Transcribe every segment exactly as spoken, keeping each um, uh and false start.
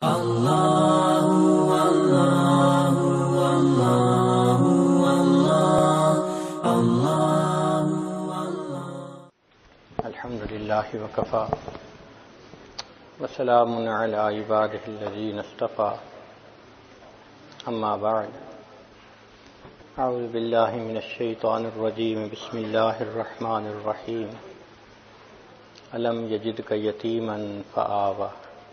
اللہ اللہ اللہ اللہ اللہ الحمد للہ وکفا وسلام علی عبادہ الذین اصطفی اما بعد اعوذ باللہ من الشیطان الرجیم بسم اللہ الرحمن الرحیم الم یجدک یتیما فآوی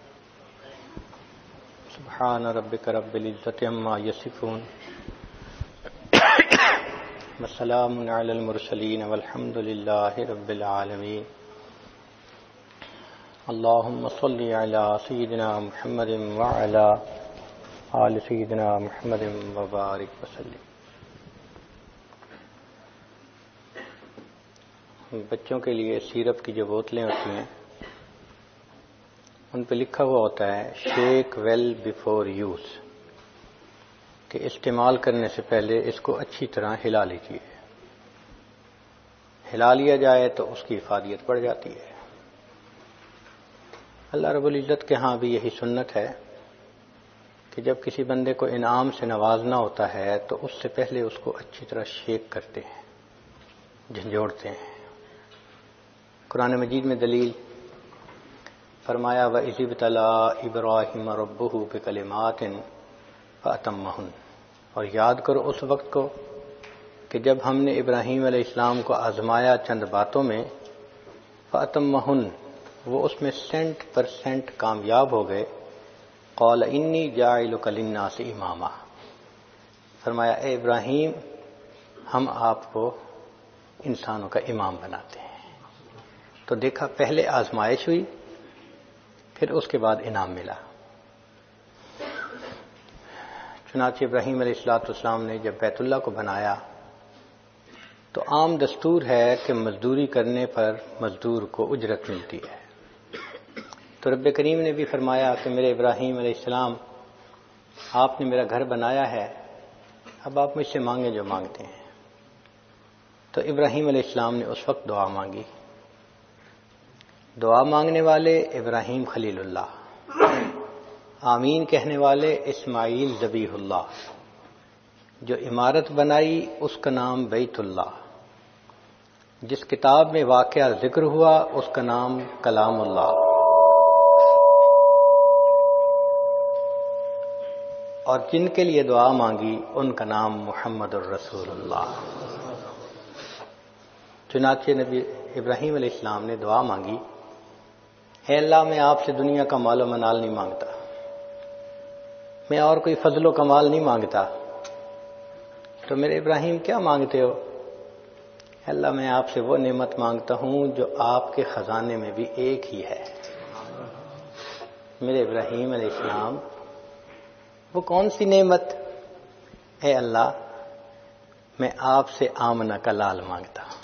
سبحان ربک رب العزۃ عما یصفون وسلام علی المرسلین والحمد للہ رب العالمین اللہم صلی علی سیدنا محمد وعلی آل سیدنا محمد وبارک وسلم۔ بچوں کے لیے سیرپ کی جو بوتلیں ہوتی ہیں ان پہ لکھا ہوا ہوتا ہے شیک ویل بیفور یوز، کہ استعمال کرنے سے پہلے اس کو اچھی طرح ہلا لیجیے، ہلا لیا جائے تو اس کی افادیت بڑھ جاتی ہے۔ اللہ رب العزت کے ہاں بھی یہی سنت ہے کہ جب کسی بندے کو انعام سے نوازنا ہوتا ہے تو اس سے پہلے اس کو اچھی طرح شیک کرتے ہیں، جھنجھوڑتے ہیں۔ قرآن مجید میں دلیل فرمایا وَإِذِ ابْتَلَىٰ إِبْرَاهِيمَ رَبُّهُ بِكَلِمَاتٍ فَأَتَمَّهُنَّ، اور یاد کرو اس وقت کو کہ جب ہم نے ابراہیم علیہ السلام کو آزمایا چند باتوں میں، فَأَتَمَّهُنَّ، وہ اس میں سینٹ پرسینٹ کامیاب ہو گئے۔ قَالَ إِنِّي جَاعِلُكَ لِلنَّاسِ إِمَامًا، فرمایا اے ابراہیم ہم آپ کو انسانوں کا امام بناتے ہیں۔ تو دیکھا پہلے آزمائش ہوئی پھر اس کے بعد انعام ملا۔ چنانچہ ابراہیم علیہ الصلوۃ والسلام نے جب بیت اللہ کو بنایا تو عام دستور ہے کہ مزدوری کرنے پر مزدور کو اجرت ملتی ہے، تو رب کریم نے بھی فرمایا کہ میرے ابراہیم علیہ السلام آپ نے میرا گھر بنایا ہے، اب آپ مجھ سے مانگیں جو مانگتے ہیں۔ تو ابراہیم علیہ السلام نے اس وقت دعا مانگی۔ دعا مانگنے والے ابراہیم خلیل اللہ، آمین کہنے والے اسماعیل ذبیح اللہ، جو عمارت بنائی اس کا نام بیت اللہ، جس کتاب میں واقعہ ذکر ہوا اس کا نام کلام اللہ، اور جن کے لیے دعا مانگی ان کا نام محمد الرسول اللہ۔ چنانچہ نبی ابراہیم علیہ السلام نے دعا مانگی، اے اللہ میں آپ سے دنیا کا مال و منال نہیں مانگتا، میں اور کوئی فضل و کمال نہیں مانگتا، تو میرے ابراہیم کیا مانگتے ہو؟ اے اللہ میں آپ سے وہ نعمت مانگتا ہوں جو آپ کے خزانے میں بھی ایک ہی ہے۔ میرے ابراہیم علیہ السلام وہ کون سی نعمت؟ اے اللہ میں آپ سے آمنہ کا لال مانگتا ہوں۔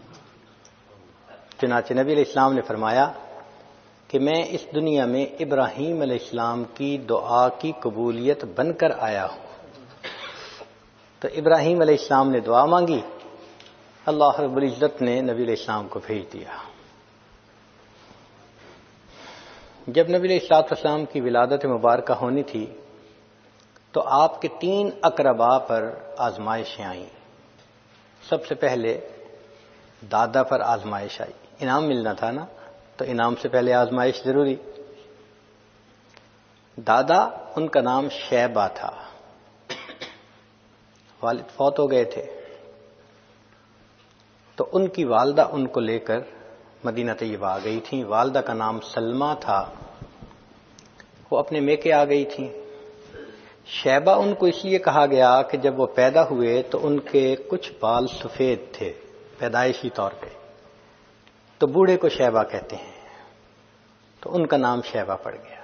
چنانچہ نبی علیہ السلام نے فرمایا کہ میں اس دنیا میں ابراہیم علیہ السلام کی دعا کی قبولیت بن کر آیا ہوں۔ تو ابراہیم علیہ السلام نے دعا مانگی، اللہ رب العزت نے نبی علیہ السلام کو بھیج دیا۔ جب نبی علیہ السلام کی ولادت مبارکہ ہونی تھی تو آپ کے تین اقرباء پر آزمائشیں آئیں۔ سب سے پہلے دادا پر آزمائش آئی، انعام ملنا تھا نا، تو انعام سے پہلے آزمائش ضروری۔ دادا ان کا نام شیبہ تھا، والد فوت ہو گئے تھے، تو ان کی والدہ ان کو لے کر مدینہ طیبہ آ گئی تھیں۔ والدہ کا نام سلمہ تھا، وہ اپنے میکے آ گئی تھیں۔ شیبہ ان کو اس لیے کہا گیا کہ جب وہ پیدا ہوئے تو ان کے کچھ بال سفید تھے پیدائشی طور پہ، تو بوڑھے کو شیبہ کہتے ہیں، تو ان کا نام شیبہ پڑ گیا۔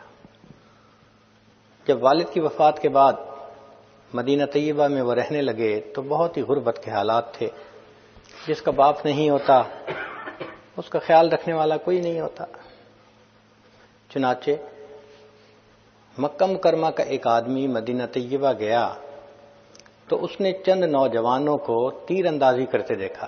جب والد کی وفات کے بعد مدینہ طیبہ میں وہ رہنے لگے تو بہت ہی غربت کے حالات تھے، جس کا باپ نہیں ہوتا اس کا خیال رکھنے والا کوئی نہیں ہوتا۔ چنانچہ مکہ مکرمہ کا ایک آدمی مدینہ طیبہ گیا تو اس نے چند نوجوانوں کو تیر اندازی کرتے دیکھا۔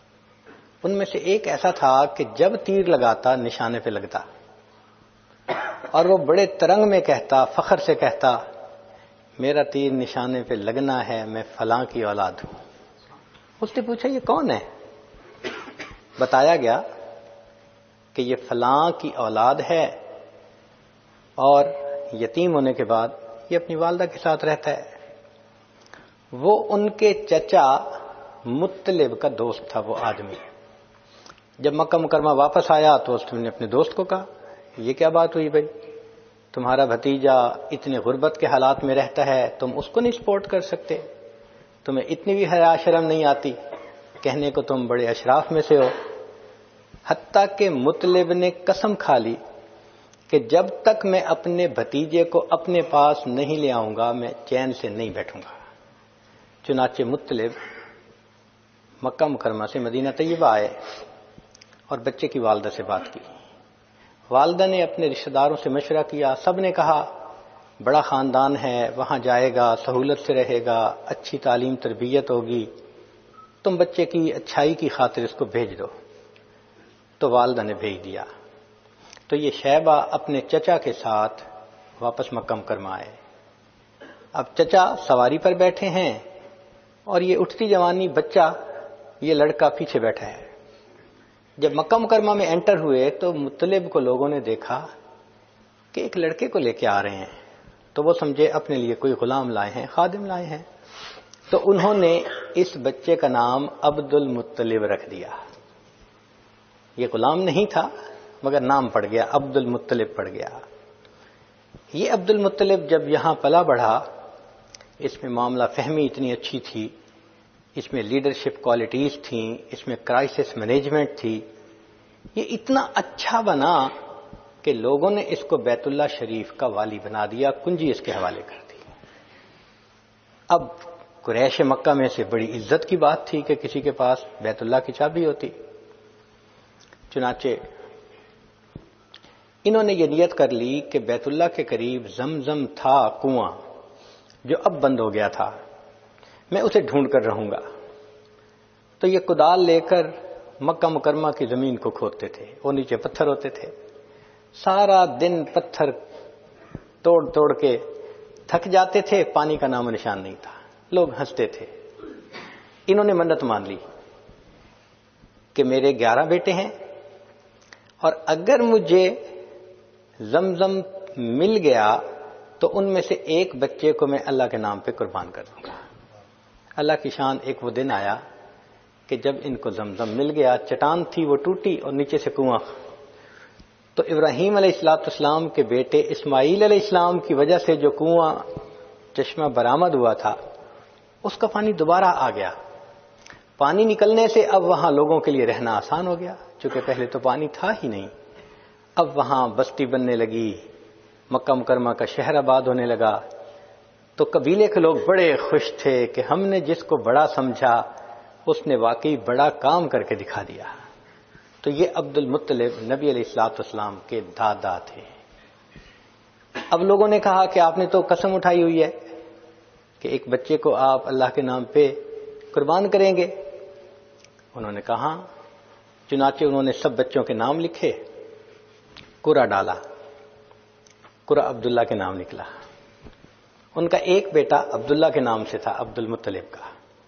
ان میں سے ایک ایسا تھا کہ جب تیر لگاتا نشانے پہ لگتا، اور وہ بڑے ترنگ میں کہتا، فخر سے کہتا، میرا تیر نشانے پہ لگنا ہے، میں فلاں کی اولاد ہوں۔ اس نے پوچھا یہ کون ہے؟ بتایا گیا کہ یہ فلاں کی اولاد ہے اور یتیم ہونے کے بعد یہ اپنی والدہ کے ساتھ رہتا ہے۔ وہ ان کے چچا مطلب کا دوست تھا وہ آدمی۔ جب مکہ مکرمہ واپس آیا تو اس نے اپنے دوست کو کہا یہ کیا بات ہوئی بھائی، تمہارا بھتیجا اتنے غربت کے حالات میں رہتا ہے، تم اس کو نہیں سپورٹ کر سکتے، تمہیں اتنی بھی حیا شرم نہیں آتی، کہنے کو تم بڑے اشراف میں سے ہو۔ حتیٰ کہ مطلب نے قسم کھا لی کہ جب تک میں اپنے بھتیجے کو اپنے پاس نہیں لے آؤں گا میں چین سے نہیں بیٹھوں گا۔ چنانچہ مطلب مکہ مکرمہ سے مدینہ طیبہ آئے اور بچے کی والدہ سے بات کی۔ والدہ نے اپنے رشتہ داروں سے مشورہ کیا، سب نے کہا بڑا خاندان ہے، وہاں جائے گا، سہولت سے رہے گا، اچھی تعلیم تربیت ہوگی، تم بچے کی اچھائی کی خاطر اس کو بھیج دو۔ تو والدہ نے بھیج دیا۔ تو یہ شیبہ اپنے چچا کے ساتھ واپس مکہ مکرمہ آئے۔ اب چچا سواری پر بیٹھے ہیں اور یہ اٹھتی جوانی بچہ، یہ لڑکا پیچھے بیٹھا ہے۔ جب مکہ مکرمہ میں انٹر ہوئے تو مطلب کو لوگوں نے دیکھا کہ ایک لڑکے کو لے کے آ رہے ہیں، تو وہ سمجھے اپنے لیے کوئی غلام لائے ہیں، خادم لائے ہیں، تو انہوں نے اس بچے کا نام عبد المطلب رکھ دیا۔ یہ غلام نہیں تھا مگر نام پڑ گیا، عبد المطلب پڑ گیا۔ یہ عبد المطلب جب یہاں پلا بڑھا، اس میں معاملہ فہمی اتنی اچھی تھی، اس میں لیڈرشپ کوالٹیز تھیں، اس میں کرائسس مینجمنٹ تھی، یہ اتنا اچھا بنا کہ لوگوں نے اس کو بیت اللہ شریف کا والی بنا دیا، کنجی اس کے حوالے کر دی۔ اب قریش مکہ میں سے بڑی عزت کی بات تھی کہ کسی کے پاس بیت اللہ کی چابی ہوتی۔ چنانچہ انہوں نے یہ نیت کر لی کہ بیت اللہ کے قریب زمزم تھا کنواں جو اب بند ہو گیا تھا، میں اسے ڈھونڈ کر رہوں گا۔ تو یہ کدال لے کر مکہ مکرمہ کی زمین کو کھودتے تھے، وہ نیچے پتھر ہوتے تھے، سارا دن پتھر توڑ توڑ کے تھک جاتے تھے، پانی کا نام و نشان نہیں تھا، لوگ ہنستے تھے۔ انہوں نے منت مان لی کہ میرے گیارہ بیٹے ہیں اور اگر مجھے زمزم مل گیا تو ان میں سے ایک بچے کو میں اللہ کے نام پہ قربان کر دوں گا۔ اللہ کی شان، ایک وہ دن آیا کہ جب ان کو زمزم مل گیا، چٹان تھی وہ ٹوٹی اور نیچے سے کنواں، تو ابراہیم علیہ الصلوۃ والسلام کے بیٹے اسماعیل علیہ السلام کی وجہ سے جو کنواں چشمہ برآمد ہوا تھا اس کا پانی دوبارہ آ گیا۔ پانی نکلنے سے اب وہاں لوگوں کے لیے رہنا آسان ہو گیا، چونکہ پہلے تو پانی تھا ہی نہیں۔ اب وہاں بستی بننے لگی، مکہ مکرمہ کا شہر آباد ہونے لگا، تو قبیلے کے لوگ بڑے خوش تھے کہ ہم نے جس کو بڑا سمجھا اس نے واقعی بڑا کام کر کے دکھا دیا۔ تو یہ عبد المطلب نبی علیہ الصلوۃ والسلام کے دادا تھے۔ اب لوگوں نے کہا کہ آپ نے تو قسم اٹھائی ہوئی ہے کہ ایک بچے کو آپ اللہ کے نام پہ قربان کریں گے۔ انہوں نے کہا، چنانچہ انہوں نے سب بچوں کے نام لکھے، قرہ ڈالا، قرہ عبداللہ کے نام نکلا۔ ان کا ایک بیٹا عبداللہ کے نام سے تھا، عبد المطلب کا۔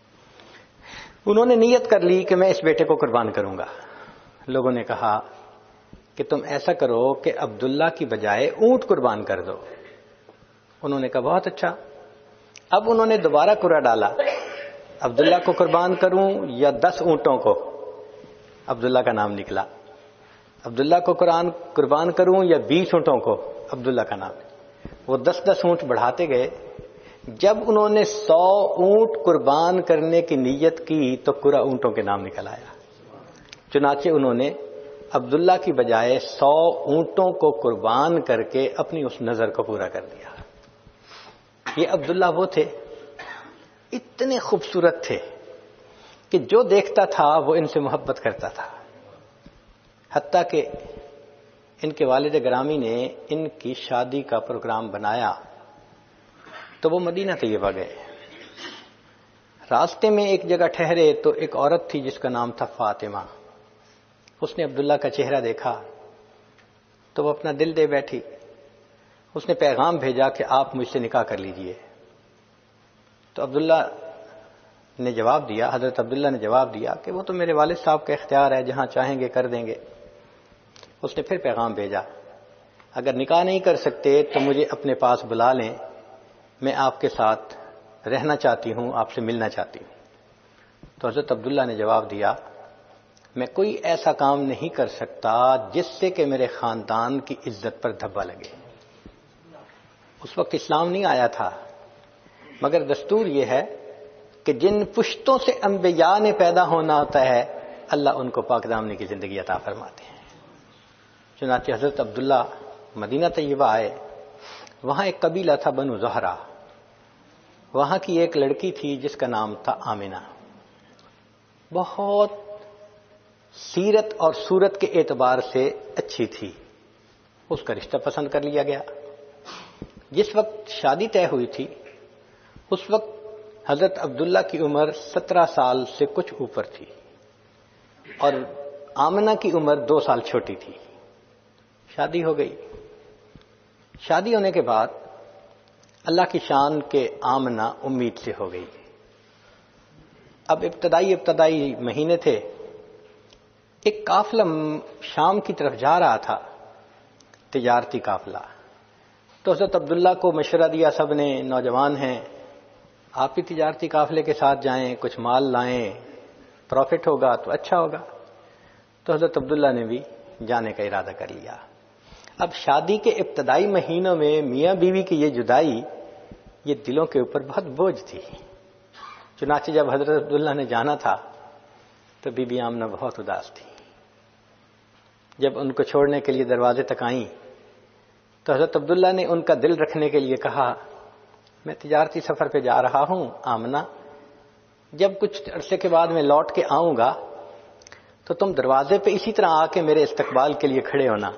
انہوں نے نیت کر لی کہ میں اس بیٹے کو قربان کروں گا۔ لوگوں نے کہا کہ تم ایسا کرو کہ عبداللہ کی بجائے اونٹ قربان کر دو۔ انہوں نے کہا بہت اچھا۔ اب انہوں نے دوبارہ قرہ ڈالا، عبداللہ کو قربان کروں یا دس اونٹوں کو؟ عبداللہ کا نام نکلا۔ عبداللہ کو قرآن قربان کروں یا بیس اونٹوں کو؟ عبداللہ کا نام۔ وہ دس دس اونٹ بڑھاتے گئے۔ جب انہوں نے سو اونٹ قربان کرنے کی نیت کی تو قرہ اونٹوں کے نام نکل آیا۔ چنانچہ انہوں نے عبداللہ کی بجائے سو اونٹوں کو قربان کر کے اپنی اس نظر کو پورا کر دیا۔ یہ عبداللہ وہ تھے، اتنے خوبصورت تھے کہ جو دیکھتا تھا وہ ان سے محبت کرتا تھا، حتیٰ کہ ان کے والد گرامی نے ان کی شادی کا پروگرام بنایا تو وہ مدینہ طیبہ گئے۔ راستے میں ایک جگہ ٹھہرے تو ایک عورت تھی جس کا نام تھا فاطمہ۔ اس نے عبداللہ کا چہرہ دیکھا تو وہ اپنا دل دے بیٹھی، اس نے پیغام بھیجا کہ آپ مجھ سے نکاح کر لیجئے. تو عبداللہ نے جواب دیا حضرت عبداللہ نے جواب دیا کہ وہ تو میرے والد صاحب کا اختیار ہے، جہاں چاہیں گے کر دیں گے. اس نے پھر پیغام بھیجا اگر نکاح نہیں کر سکتے تو مجھے اپنے پاس بلا لیں، میں آپ کے ساتھ رہنا چاہتی ہوں، آپ سے ملنا چاہتی ہوں. تو حضرت عبداللہ نے جواب دیا میں کوئی ایسا کام نہیں کر سکتا جس سے کہ میرے خاندان کی عزت پر دھبا لگے. اس وقت اسلام نہیں آیا تھا، مگر دستور یہ ہے کہ جن پشتوں سے انبیاء نے پیدا ہونا ہوتا ہے اللہ ان کو پاک دامنی کی زندگی عطا فرماتے ہیں. چنانچہ حضرت عبداللہ مدینہ طیبہ آئے. وہاں ایک قبیلہ تھا بنو زہرہ. وہاں کی ایک لڑکی تھی جس کا نام تھا آمنہ. بہت سیرت اور صورت کے اعتبار سے اچھی تھی. اس کا رشتہ پسند کر لیا گیا. جس وقت شادی طے ہوئی تھی اس وقت حضرت عبداللہ کی عمر سترہ سال سے کچھ اوپر تھی اور آمنہ کی عمر دو سال چھوٹی تھی. شادی ہو گئی. شادی ہونے کے بعد اللہ کی شان کے آمنہ امید سے ہو گئی. اب ابتدائی ابتدائی مہینے تھے. ایک قافلہ شام کی طرف جا رہا تھا، تجارتی قافلہ. تو حضرت عبداللہ کو مشورہ دیا سب نے، نوجوان ہیں آپ بھی تجارتی قافلے کے ساتھ جائیں، کچھ مال لائیں، پروفٹ ہوگا تو اچھا ہوگا. تو حضرت عبداللہ نے بھی جانے کا ارادہ کر لیا. اب شادی کے ابتدائی مہینوں میں میاں بیوی کی یہ جدائی یہ دلوں کے اوپر بہت بوجھ تھی. چنانچہ جب حضرت عبداللہ نے جانا تھا تو بی بی آمنہ بہت اداس تھی. جب ان کو چھوڑنے کے لیے دروازے تک آئیں تو حضرت عبداللہ نے ان کا دل رکھنے کے لیے کہا میں تجارتی سفر پہ جا رہا ہوں آمنہ، جب کچھ عرصے کے بعد میں لوٹ کے آؤں گا تو تم دروازے پہ اسی طرح آ کے میرے استقبال کے لیے کھڑے ہونا.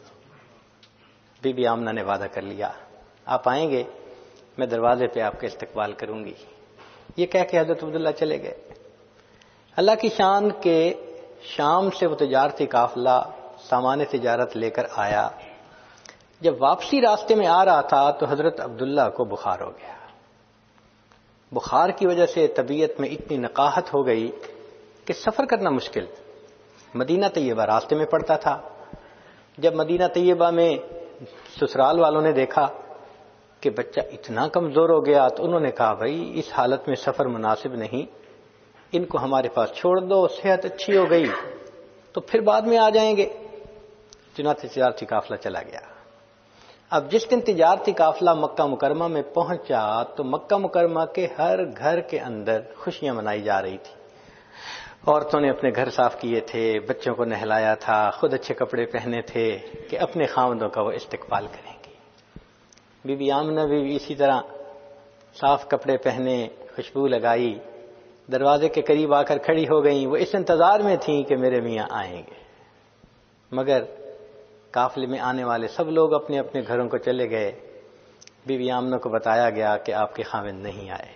بی بی آمنہ نے وعدہ کر لیا آپ آئیں گے میں دروازے پہ آپ کا استقبال کروں گی. یہ کہہ کے حضرت عبداللہ چلے گئے. اللہ کی شان کے شام سے وہ تجارتی قافلہ سامان تجارت لے کر آیا. جب واپسی راستے میں آ رہا تھا تو حضرت عبداللہ کو بخار ہو گیا. بخار کی وجہ سے طبیعت میں اتنی نقاہت ہو گئی کہ سفر کرنا مشکل. مدینہ طیبہ راستے میں پڑتا تھا. جب مدینہ طیبہ میں سسرال والوں نے دیکھا کہ بچہ اتنا کمزور ہو گیا تو انہوں نے کہا بھائی اس حالت میں سفر مناسب نہیں، ان کو ہمارے پاس چھوڑ دو، صحت اچھی ہو گئی تو پھر بعد میں آ جائیں گے. چنانچہ تجارتی قافلہ چلا گیا. اب جس دن تجارتی قافلہ مکہ مکرمہ میں پہنچا تو مکہ مکرمہ کے ہر گھر کے اندر خوشیاں منائی جا رہی تھی. عورتوں نے اپنے گھر صاف کیے تھے، بچوں کو نہلایا تھا، خود اچھے کپڑے پہنے تھے کہ اپنے خاوندوں کا وہ استقبال کریں گے. بی بی آمنہ بھی اسی طرح صاف کپڑے پہنے، خوشبو لگائی، دروازے کے قریب آ کر کھڑی ہو گئیں. وہ اس انتظار میں تھیں کہ میرے میاں آئیں گے. مگر قافلے میں آنے والے سب لوگ اپنے اپنے گھروں کو چلے گئے. بی بی آمنہ کو بتایا گیا کہ آپ کے خاوند نہیں آئے.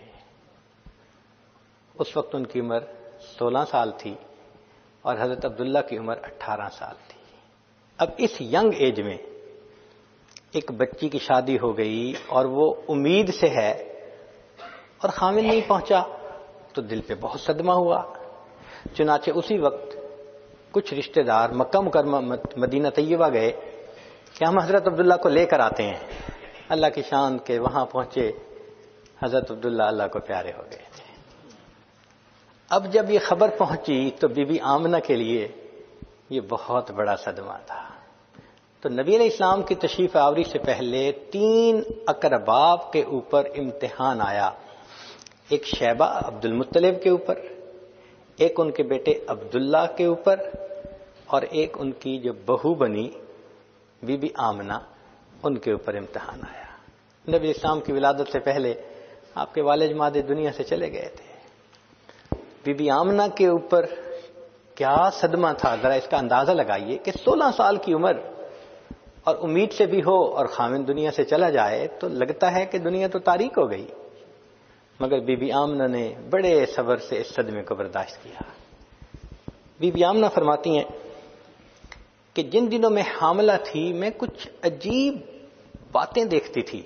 اس وقت ان کی عمر سولہ سال تھی اور حضرت عبداللہ کی عمر اٹھارہ سال تھی. اب اس ینگ ایج میں ایک بچی کی شادی ہو گئی اور وہ امید سے ہے اور خاوند نہیں پہنچا تو دل پہ بہت صدمہ ہوا. چنانچہ اسی وقت کچھ رشتہ دار مکہ مکرمہ مدینہ طیبہ گئے کہ ہم حضرت عبداللہ کو لے کر آتے ہیں. اللہ کی شان کے وہاں پہنچے. حضرت عبداللہ اللہ کو پیارے ہو گئے تھے. اب جب یہ خبر پہنچی تو بی بی آمنہ کے لیے یہ بہت بڑا صدمہ تھا. تو نبی علیہ السلام کی تشریف آوری سے پہلے تین اقرباب کے اوپر امتحان آیا. ایک شیبہ عبد المطلب کے اوپر، ایک ان کے بیٹے عبداللہ کے اوپر اور ایک ان کی جو بہو بنی بی بی آمنہ ان کے اوپر امتحان آیا. نبی اسلام کی ولادت سے پہلے آپ کے والد ماجد دنیا سے چلے گئے تھے. بی بی آمنہ کے اوپر کیا صدمہ تھا، ذرا اس کا اندازہ لگائیے کہ سولہ سال کی عمر اور امید سے بھی ہو اور خاوند دنیا سے چلا جائے تو لگتا ہے کہ دنیا تو تاریک ہو گئی. مگر بی بی آمنہ نے بڑے صبر سے اس صدمے کو برداشت کیا. بی بی آمنہ فرماتی ہیں کہ جن دنوں میں حاملہ تھی میں کچھ عجیب باتیں دیکھتی تھی.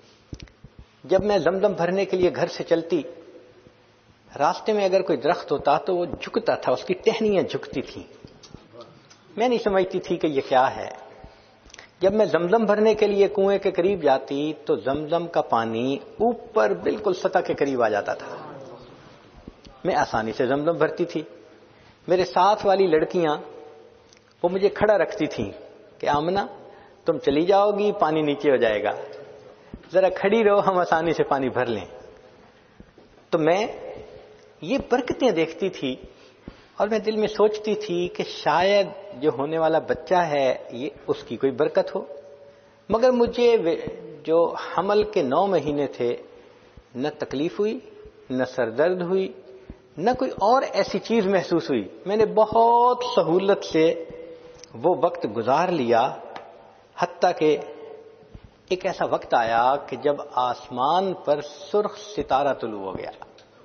جب میں زمزم بھرنے کے لیے گھر سے چلتی، راستے میں اگر کوئی درخت ہوتا تو وہ جھکتا تھا، اس کی ٹہنیاں جھکتی تھیں. میں نہیں سمجھتی تھی کہ یہ کیا ہے. جب میں زمزم بھرنے کے لیے کنویں کے قریب جاتی تو زمزم کا پانی اوپر بالکل سطح کے قریب آ جاتا تھا. میں آسانی سے زمزم بھرتی تھی. میرے ساتھ والی لڑکیاں وہ مجھے کھڑا رکھتی تھیں کہ آمنہ تم چلی جاؤ گی، پانی نیچے ہو جائے گا، ذرا کھڑی رہو، ہم آسانی سے پانی بھر لیں. تو میں یہ برکتیں دیکھتی تھی اور میں دل میں سوچتی تھی کہ شاید جو ہونے والا بچہ ہے یہ اس کی کوئی برکت ہو. مگر مجھے جو حمل کے نو مہینے تھے نہ تکلیف ہوئی، نہ سر درد ہوئی، نہ کوئی اور ایسی چیز محسوس ہوئی. میں نے بہت سہولت سے وہ وقت گزار لیا، حتیٰ کہ ایک ایسا وقت آیا کہ جب آسمان پر سرخ ستارہ طلوع ہو گیا.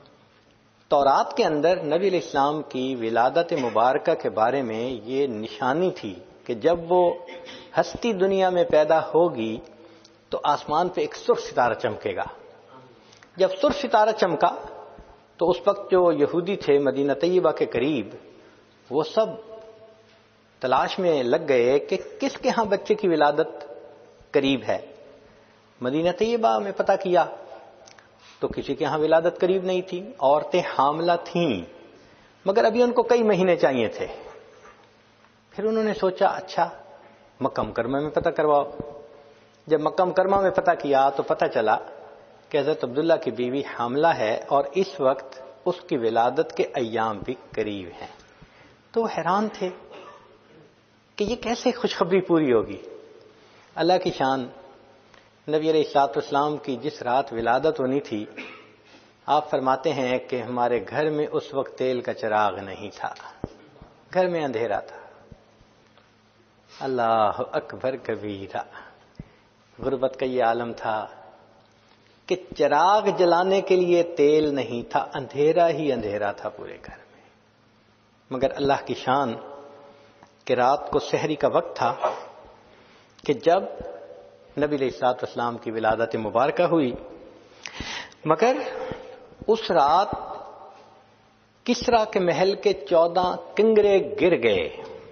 تورات کے اندر نبی علیہ السلام کی ولادت مبارکہ کے بارے میں یہ نشانی تھی کہ جب وہ ہستی دنیا میں پیدا ہوگی تو آسمان پہ ایک سرخ ستارہ چمکے گا. جب سرخ ستارہ چمکا تو اس وقت جو یہودی تھے مدینہ طیبہ کے قریب، وہ سب تلاش میں لگ گئے کہ کس کے ہاں بچے کی ولادت قریب ہے. مدینہ طیبہ میں پتہ کیا تو کسی کے ہاں ولادت قریب نہیں تھی. عورتیں حاملہ تھیں مگر ابھی ان کو کئی مہینے چاہیے تھے. پھر انہوں نے سوچا اچھا مکہ مکرمہ میں پتہ کرواؤ. جب مکہ مکرمہ میں پتہ کیا تو پتہ چلا کہ حضرت عبداللہ کی بیوی حاملہ ہے اور اس وقت اس کی ولادت کے ایام بھی قریب ہیں. تو وہ حیران تھے کہ یہ کیسے خوشخبری پوری ہوگی. اللہ کی شان، نبی علیہ الصلوۃ والسلام کی جس رات ولادت ہونی تھی، آپ فرماتے ہیں کہ ہمارے گھر میں اس وقت تیل کا چراغ نہیں تھا، گھر میں اندھیرا تھا. اللہ اکبر کبیرہ. غربت کا یہ عالم تھا کہ چراغ جلانے کے لیے تیل نہیں تھا، اندھیرا ہی اندھیرا تھا پورے گھر میں. مگر اللہ کی شان کہ رات کو سحری کا وقت تھا کہ جب نبی علیہ الصلوۃ والسلام کی ولادت مبارکہ ہوئی. مگر اس رات کسریٰ کے محل کے چودہ کنگرے گر گئے.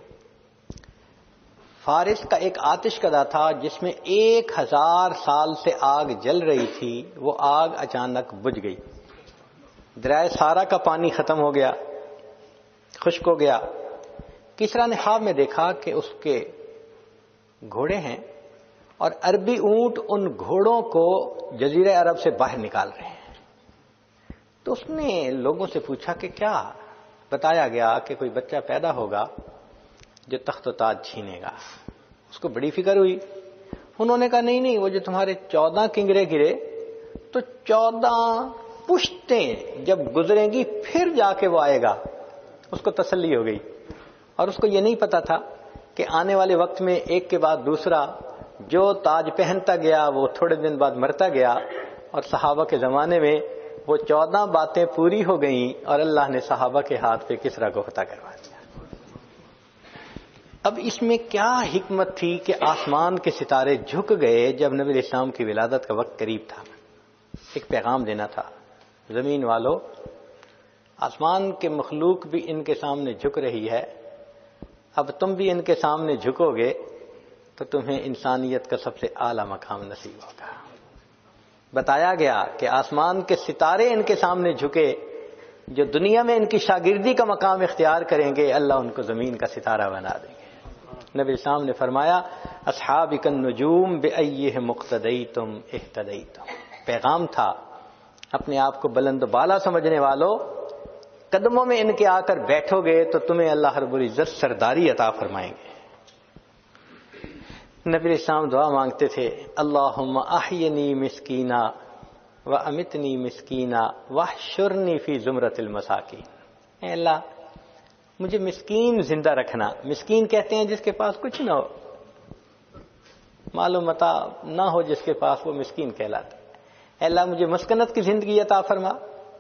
فارس کا ایک آتش کدہ تھا جس میں ایک ہزار سال سے آگ جل رہی تھی، وہ آگ اچانک بجھ گئی. دریائے سارا کا پانی ختم ہو گیا، خشک ہو گیا. کسریٰ نے خواب میں دیکھا کہ اس کے گھوڑے ہیں اور عربی اونٹ ان گھوڑوں کو جزیرہ عرب سے باہر نکال رہے ہیں. تو اس نے لوگوں سے پوچھا کہ کیا؟ بتایا گیا کہ کوئی بچہ پیدا ہوگا جو تخت و تاج چھینے گا. اس کو بڑی فکر ہوئی. انہوں نے کہا نہیں نہیں، وہ جو تمہارے چودہ کنگرے گرے تو چودہ پشتیں جب گزریں گی پھر جا کے وہ آئے گا. اس کو تسلی ہو گئی. اور اس کو یہ نہیں پتا تھا کہ آنے والے وقت میں ایک کے بعد دوسرا جو تاج پہنتا گیا وہ تھوڑے دن بعد مرتا گیا، اور صحابہ کے زمانے میں وہ چودہ باتیں پوری ہو گئیں اور اللہ نے صحابہ کے ہاتھ پہ کسریٰ کو فتح کروا دیا. اب اس میں کیا حکمت تھی کہ آسمان کے ستارے جھک گئے جب نبی علیہ السلام کی ولادت کا وقت قریب تھا. ایک پیغام دینا تھا، زمین والو، آسمان کے مخلوق بھی ان کے سامنے جھک رہی ہے، اب تم بھی ان کے سامنے جھکو گے تو تمہیں انسانیت کا سب سے اعلیٰ مقام نصیب ہوگا. بتایا گیا کہ آسمان کے ستارے ان کے سامنے جھکے، جو دنیا میں ان کی شاگردی کا مقام اختیار کریں گے اللہ ان کو زمین کا ستارہ بنا دیں گے. نبی اسلام نے فرمایا اصحابک النجوم بأیہم اقتدیتم اہتدیتم. پیغام تھا اپنے آپ کو بلند و بالا سمجھنے والو، قدموں میں ان کے آ کر بیٹھو گے تو تمہیں اللہ رب العزت سرداری عطا فرمائیں گے. نبی اسلام دعا مانگتے تھے، اللہم احینی مسکینا و امتنی مسکینا واحشرنی فی زمرۃ المساکین. اے اللہ مجھے مسکین زندہ رکھنا. مسکین کہتے ہیں جس کے پاس کچھ نہ ہو، مال و متاع نہ ہو جس کے پاس، وہ مسکین کہلاتا. اے اللہ مجھے مسکنت کی زندگی عطا فرما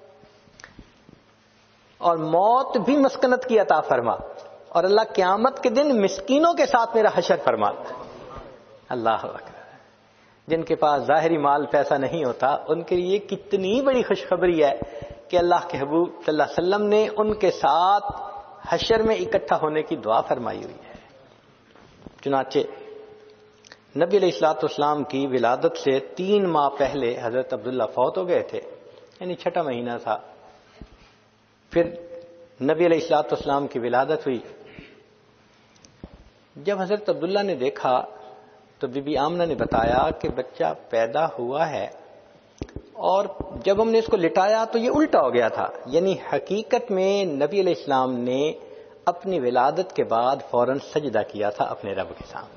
اور موت بھی مسکنت کی عطا فرما، اور اللہ قیامت کے دن مسکینوں کے ساتھ میرا حشر فرما. اللہ اکبر. جن کے پاس ظاہری مال پیسہ نہیں ہوتا، ان کے لیے کتنی بڑی خوشخبری ہے کہ اللہ کے حبیب صلی اللہ علیہ وسلم نے ان کے ساتھ حشر میں اکٹھا ہونے کی دعا فرمائی ہوئی ہے۔ چنانچہ نبی علیہ الصلوۃ والسلام کی ولادت سے تین ماہ پہلے حضرت عبداللہ فوت ہو گئے تھے، یعنی چھٹا مہینہ تھا۔ پھر نبی علیہ الصلوۃ والسلام کی ولادت ہوئی۔ جب حضرت عبداللہ نے دیکھا تو بی بی آمنہ نے بتایا کہ بچہ پیدا ہوا ہے، اور جب ہم نے اس کو لٹایا تو یہ الٹا ہو گیا تھا، یعنی حقیقت میں نبی علیہ السلام نے اپنی ولادت کے بعد فوراً سجدہ کیا تھا اپنے رب کے سامنے۔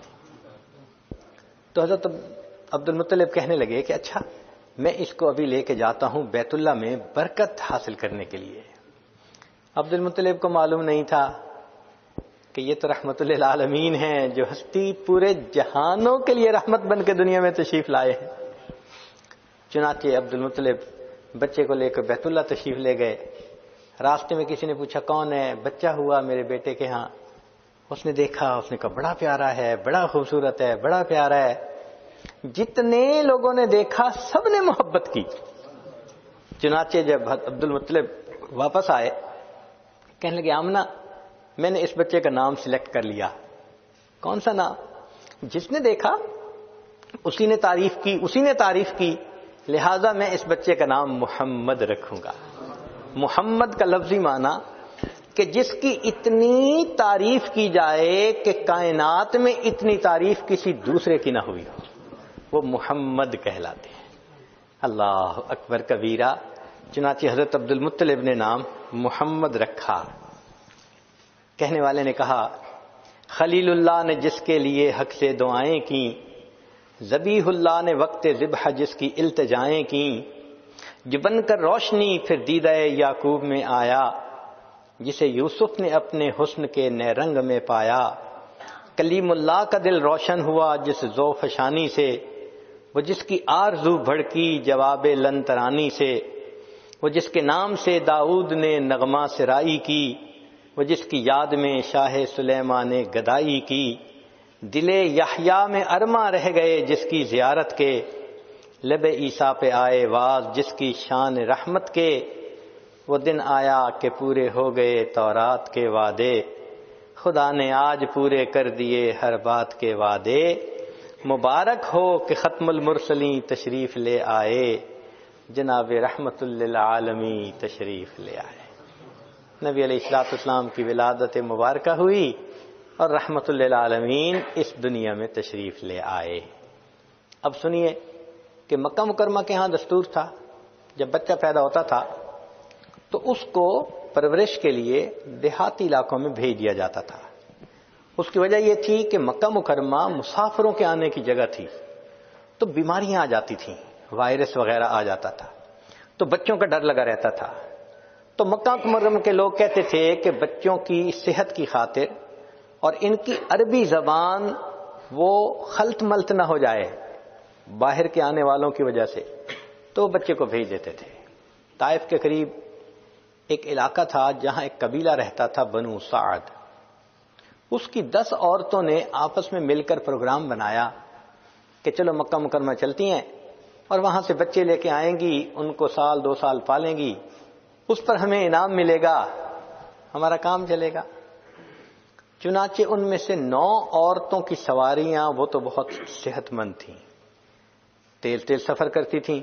تو حضرت عبد المطلب کہنے لگے کہ اچھا میں اس کو ابھی لے کے جاتا ہوں بیت اللہ میں برکت حاصل کرنے کے لیے۔ عبد المطلب کو معلوم نہیں تھا کہ یہ تو رحمت للعالمین ہیں، جو ہستی پورے جہانوں کے لیے رحمت بن کے دنیا میں تشریف لائے ہیں۔ چنانچہ عبد المطلب بچے کو لے کر بیت اللہ تشریف لے گئے۔ راستے میں کسی نے پوچھا کون ہے؟ بچہ ہوا میرے بیٹے کے ہاں۔ اس نے دیکھا، اس نے کہا بڑا پیارا ہے، بڑا خوبصورت ہے، بڑا پیارا ہے۔ جتنے لوگوں نے دیکھا سب نے محبت کی۔ چنانچہ جب عبد المطلب واپس آئے کہنے لگے آمنہ میں نے اس بچے کا نام سلیکٹ کر لیا۔ کون سا نام؟ جس نے دیکھا اسی نے تعریف کی، اسی نے تعریف کی، لہذا میں اس بچے کا نام محمد رکھوں گا۔ محمد کا لفظی معنی کہ جس کی اتنی تعریف کی جائے کہ کائنات میں اتنی تعریف کسی دوسرے کی نہ ہوئی ہو، وہ محمد کہلاتے ہیں۔ اللہ اکبر کبیرہ۔ چنانچہ حضرت عبد المطلب نے نام محمد رکھا۔ کہنے والے نے کہا خلیل اللہ نے جس کے لیے حق سے دعائیں کی، ذبیح اللہ نے وقت ذبح جس کی التجائیں کی، جو بن کر روشنی پھر دیدہ یعقوب میں آیا، جسے یوسف نے اپنے حسن کے نئے رنگ میں پایا، کلیم اللہ کا دل روشن ہوا جس ذوف شانی سے، وہ جس کی آرزو بھڑکی جواب لن ترانی سے، وہ جس کے نام سے داؤد نے نغمہ سرائی کی، وہ جس کی یاد میں شاہ سلیمان نے گدائی کی، دل یحییٰ میں ارماں رہ گئے جس کی زیارت کے، لب عیسیٰ پہ آئے واز جس کی شان رحمت کے، وہ دن آیا کہ پورے ہو گئے تورات کے وعدے، خدا نے آج پورے کر دیے ہر بات کے وعدے، مبارک ہو کہ ختم المرسلین تشریف لے آئے، جناب رحمت للعالمین تشریف لے آئے۔ نبی علیہ الصلوۃ والسلام کی ولادت مبارکہ ہوئی اور رحمت للعالمین اس دنیا میں تشریف لے آئے۔ اب سنیے کہ مکہ مکرمہ کے ہاں دستور تھا جب بچہ پیدا ہوتا تھا تو اس کو پرورش کے لیے دیہاتی علاقوں میں بھیج دیا جاتا تھا۔ اس کی وجہ یہ تھی کہ مکہ مکرمہ مسافروں کے آنے کی جگہ تھی، تو بیماریاں آ جاتی تھیں، وائرس وغیرہ آ جاتا تھا، تو بچوں کا ڈر لگا رہتا تھا۔ تو مکہ مکرمہ کے لوگ کہتے تھے کہ بچوں کی صحت کی خاطر اور ان کی عربی زبان وہ خلط ملط نہ ہو جائے باہر کے آنے والوں کی وجہ سے، تو بچے کو بھیج دیتے تھے۔ طائف کے قریب ایک علاقہ تھا جہاں ایک قبیلہ رہتا تھا بنو سعد۔ اس کی دس عورتوں نے آپس میں مل کر پروگرام بنایا کہ چلو مکہ مکرمہ چلتی ہیں اور وہاں سے بچے لے کے آئیں گی، ان کو سال دو سال پالیں گی، اس پر ہمیں انعام ملے گا، ہمارا کام چلے گا۔ چنانچہ ان میں سے نو عورتوں کی سواریاں وہ تو بہت صحت مند تھیں، تیل تیل سفر کرتی تھیں،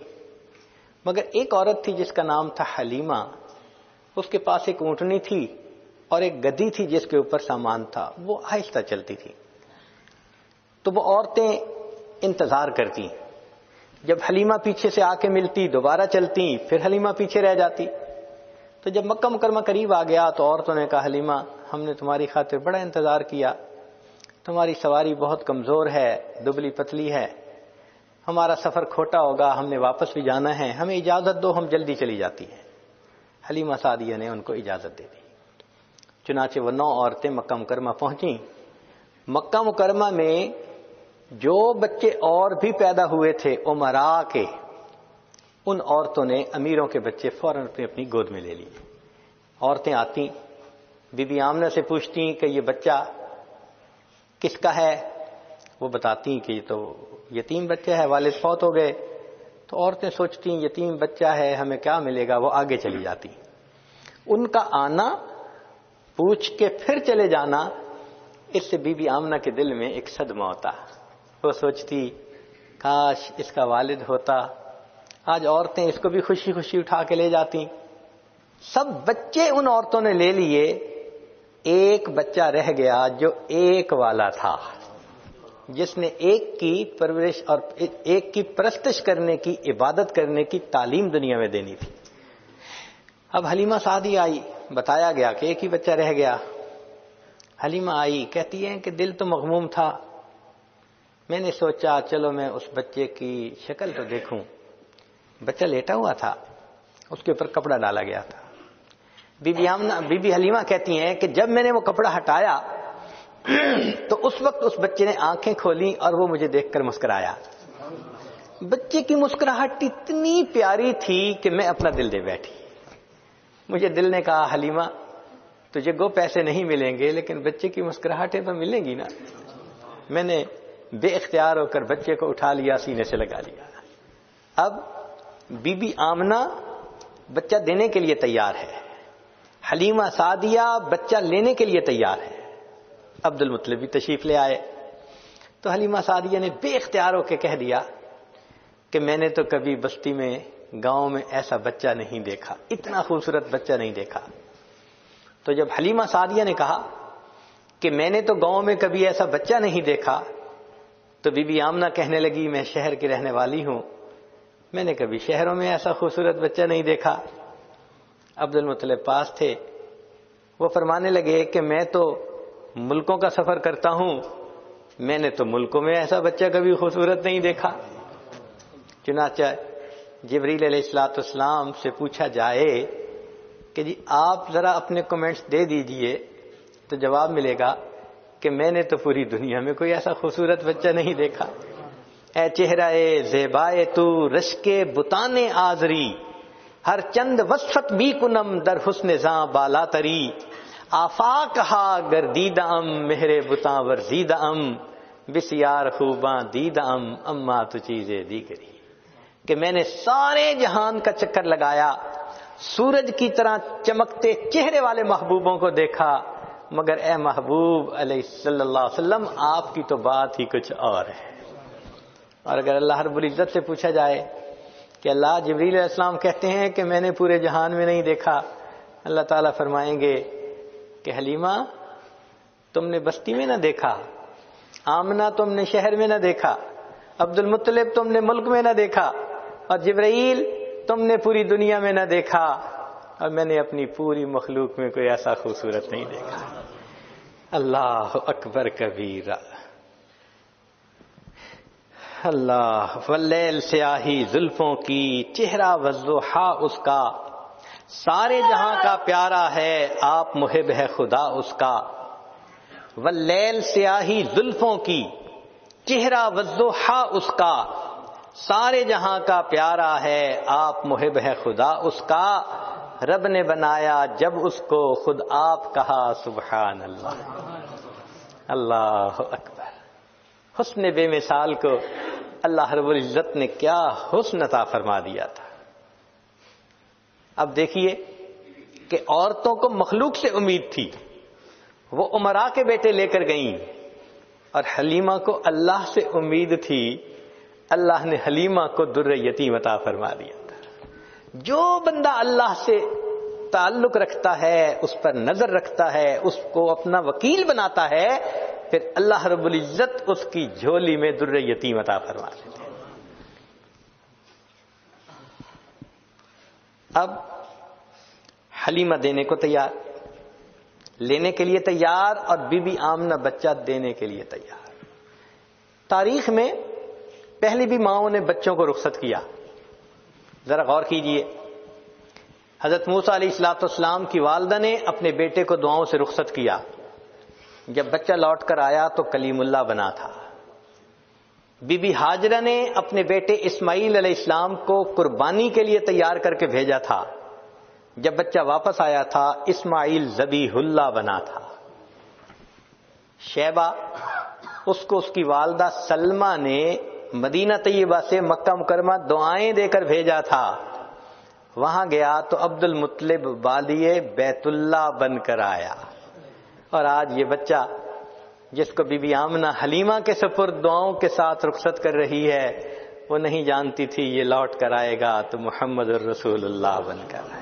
مگر ایک عورت تھی جس کا نام تھا حلیمہ۔ اس کے پاس ایک اونٹنی تھی اور ایک گدی تھی جس کے اوپر سامان تھا، وہ آہستہ چلتی تھی۔ تو وہ عورتیں انتظار کرتی، جب حلیمہ پیچھے سے آ کے ملتی دوبارہ چلتی، پھر حلیمہ پیچھے رہ جاتی۔ تو جب مکہ مکرمہ قریب آ گیا تو عورتوں نے کہا حلیمہ ہم نے تمہاری خاطر بڑا انتظار کیا، تمہاری سواری بہت کمزور ہے، دبلی پتلی ہے، ہمارا سفر کھوٹا ہوگا، ہم نے واپس بھی جانا ہے، ہمیں اجازت دو، ہم جلدی چلی جاتی ہیں۔ حلیمہ سعدیہ نے ان کو اجازت دے دی۔ چنانچہ وہ نو عورتیں مکہ مکرمہ پہنچیں۔ مکہ مکرمہ میں جو بچے اور بھی پیدا ہوئے تھے امراء کے، ان عورتوں نے امیروں کے بچے فوراً اپنی اپنی گود میں لے لیے۔ عورتیں آتی بی بی آمنہ سے پوچھتی کہ یہ بچہ کس کا ہے؟ وہ بتاتی کہ یہ تو یتیم بچہ ہے، والد فوت ہو گئے، تو عورتیں سوچتی ہیں یتیم بچہ ہے ہمیں کیا ملے گا، وہ آگے چلی جاتی. ان کا آنا، پوچھ کے پھر چلے جانا، اس سے بی بی آمنہ کے دل میں ایک صدمہ ہوتا. وہ سوچتی کاش اس کا والد ہوتا. آج عورتیں اس کو بھی خوشی خوشی اٹھا کے لے جاتی. سب بچے ان عورتوں نے لے لیے، ایک بچہ رہ گیا جو ایک والا تھا، جس نے ایک کی پرورش اور ایک کی پرستش کرنے کی، عبادت کرنے کی تعلیم دنیا میں دینی تھی. اب حلیمہ سعدی آئی، بتایا گیا کہ ایک ہی بچہ رہ گیا. حلیمہ آئی، کہتی ہیں کہ دل تو مغموم تھا، میں نے سوچا چلو میں اس بچے کی شکل تو دیکھوں. بچہ لیٹا ہوا تھا، اس کے اوپر کپڑا ڈالا گیا تھا. Bibi Amina Bibi Halima کہتی ہیں کہ جب میں نے وہ کپڑا ہٹایا تو اس وقت اس بچے نے آنکھیں کھولی اور وہ مجھے دیکھ کر مسکرایا. بچے کی مسکراہٹ اتنی پیاری تھی کہ میں اپنا دل دے بیٹھی. مجھے دل نے کہا حلیمہ تجھے گو پیسے نہیں ملیں گے لیکن بچے کی مسکراہٹیں تو ملیں گی نا. میں نے بے اختیار ہو کر بچے کو اٹھا لیا، سینے سے لگا لیا. اب بی بی آمنہ بچہ دینے کے لیے تیار ہے، حلیمہ سعدیہ بچہ لینے کے لیے تیار ہے. عبد المطلب بھی تشریف لے آئے تو حلیمہ سعدیہ نے بے اختیار ہو کے کہہ دیا کہ میں نے تو کبھی بستی میں، گاؤں میں ایسا بچہ نہیں دیکھا، اتنا خوبصورت بچہ نہیں دیکھا. تو جب حلیمہ سعدیہ نے کہا کہ میں نے تو گاؤں میں کبھی ایسا بچہ نہیں دیکھا، تو بی بی آمنہ کہنے لگی میں شہر کی رہنے والی ہوں، میں نے کبھی شہروں میں ایسا خوبصورت بچہ نہیں دیکھا. عبد المطلب پاس تھے، وہ فرمانے لگے کہ میں تو ملکوں کا سفر کرتا ہوں، میں نے تو ملکوں میں ایسا بچہ کبھی خوبصورت نہیں دیکھا. چنانچہ جبریل علیہ الصلوۃ والسلام سے پوچھا جائے کہ جی آپ ذرا اپنے کمنٹس دے دیجئے، تو جواب ملے گا کہ میں نے تو پوری دنیا میں کوئی ایسا خوبصورت بچہ نہیں دیکھا. اے چہرہ زیبائے تو رشک بتان آزری، ہر چند وصفت بھی کنم در حسن زاں بالا تری. آفاق ہا گردیدہ ام مہر بتاں ورزیدہ ام، بسیار خوباں دیدہ ام اما تو چیزیں دیگری. کہ میں نے سارے جہان کا چکر لگایا، سورج کی طرح چمکتے چہرے والے محبوبوں کو دیکھا، مگر اے محبوب علیہ صلی اللہ علیہ وسلم آپ کی تو بات ہی کچھ اور ہے. اور اگر اللہ رب العزت سے پوچھا جائے کہ اللہ جبریل علیہ السلام کہتے ہیں کہ میں نے پورے جہان میں نہیں دیکھا، اللہ تعالیٰ فرمائیں گے کہ حلیمہ تم نے بستی میں نہ دیکھا، آمنہ تم نے شہر میں نہ دیکھا، عبد المطلب تم نے ملک میں نہ دیکھا، اور جبرائیل تم نے پوری دنیا میں نہ دیکھا، اور میں نے اپنی پوری مخلوق میں کوئی ایسا خوبصورت نہیں دیکھا. اللہ اکبر کبیرہ. اللہ واللیل سیاہی زلفوں کی، چہرہ والضحیٰ اس کا، سارے جہاں کا پیارا ہے آپ محب ہے خدا اس کا. واللیل سیاہی زلفوں کی، چہرہ والضحیٰ اس کا، سارے جہاں کا پیارا ہے آپ محب ہے خدا اس کا. رب نے بنایا جب اس کو خود آپ کہا سبحان اللہ. اللہ اکبر. حسن بے مثال کو اللہ رب العزت نے کیا حسن عطا فرما دیا تھا. اب دیکھیے کہ عورتوں کو مخلوق سے امید تھی، وہ امراء کے بیٹے لے کر گئیں، اور حلیمہ کو اللہ سے امید تھی، اللہ نے حلیمہ کو در یتیم عطا فرما دیا تھا. جو بندہ اللہ سے تعلق رکھتا ہے، اس پر نظر رکھتا ہے، اس کو اپنا وکیل بناتا ہے، پھر اللہ رب العزت اس کی جھولی میں در یتیم عطا فرما دیتے ہیں. اب حلیمہ دینے کو تیار، لینے کے لیے تیار، اور بی بی آمنہ بچہ دینے کے لیے تیار. تاریخ میں پہلی بھی ماؤں نے بچوں کو رخصت کیا. ذرا غور کیجئے، حضرت موسیٰ علیہ الصلوۃ والسلام کی والدہ نے اپنے بیٹے کو دعاؤں سے رخصت کیا. جب بچہ لوٹ کر آیا تو کلیم اللہ بنا تھا. بی بی ہاجرہ نے اپنے بیٹے اسماعیل علیہ السلام کو قربانی کے لیے تیار کر کے بھیجا تھا. جب بچہ واپس آیا تھا اسماعیل ذبیح اللہ بنا تھا. شیبہ اس کو اس کی والدہ سلمہ نے مدینہ طیبہ سے مکہ مکرمہ دعائیں دے کر بھیجا تھا. وہاں گیا تو عبد المطلب والی بیت اللہ بن کر آیا. اور آج یہ بچہ جس کو بی بی آمنہ حلیمہ کے سپرد دعاؤں کے ساتھ رخصت کر رہی ہے، وہ نہیں جانتی تھی یہ لوٹ کر آئے گا تو محمد الرسول اللہ بن کر آئے.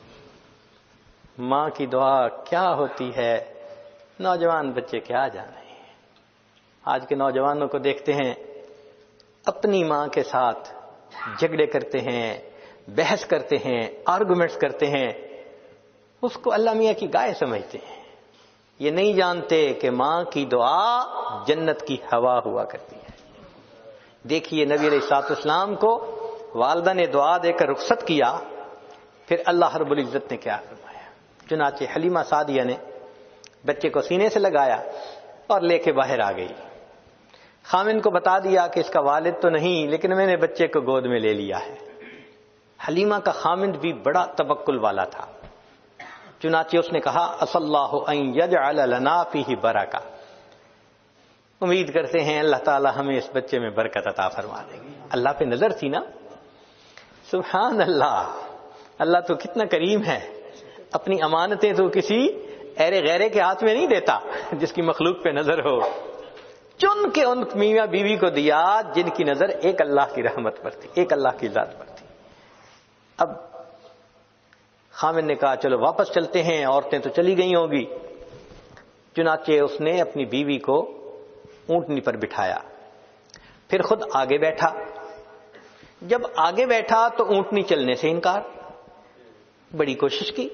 ماں کی دعا کیا ہوتی ہے نوجوان بچے کیا جانے ہیں. آج کے نوجوانوں کو دیکھتے ہیں اپنی ماں کے ساتھ جھگڑے کرتے ہیں، بحث کرتے ہیں، آرگومنٹس کرتے ہیں، اس کو اللہ میاں کی گائے سمجھتے ہیں. یہ نہیں جانتے کہ ماں کی دعا جنت کی ہوا ہوا کرتی ہے. دیکھیے نبی علیہ الصلوۃ والسلام کو والدہ نے دعا دے کر رخصت کیا، پھر اللہ رب العزت نے کیا فرمایا. چنانچہ حلیمہ سعدیہ نے بچے کو سینے سے لگایا اور لے کے باہر آ گئی. خامن کو بتا دیا کہ اس کا والد تو نہیں، لیکن میں نے بچے کو گود میں لے لیا ہے. حلیمہ کا خامند بھی بڑا توکل والا تھا. چنانچہ اس نے کہا اصلی اللہ ان یجعل لنا فیہ برکہ، امید کرتے ہیں اللہ تعالی ہمیں اس بچے میں برکت عطا فرما دے گی. اللہ پہ نظر تھی نا. سبحان اللہ، اللہ تو کتنا کریم ہے. اپنی امانتیں تو کسی ایرے غیرے کے ہاتھ میں نہیں دیتا جس کی مخلوق پہ نظر ہو. چن کے ان میاں بیوی کو دیا جن کی نظر ایک اللہ کی رحمت پر تھی، ایک اللہ کی ذات پر تھی. اب خامن نے کہا چلو واپس چلتے ہیں، عورتیں تو چلی گئی ہوں گی. چنانچہ اس نے اپنی بیوی کو اونٹنی پر بٹھایا، پھر خود آگے بیٹھا. جب آگے بیٹھا تو اونٹنی چلنے سے انکار. بڑی کوشش کی.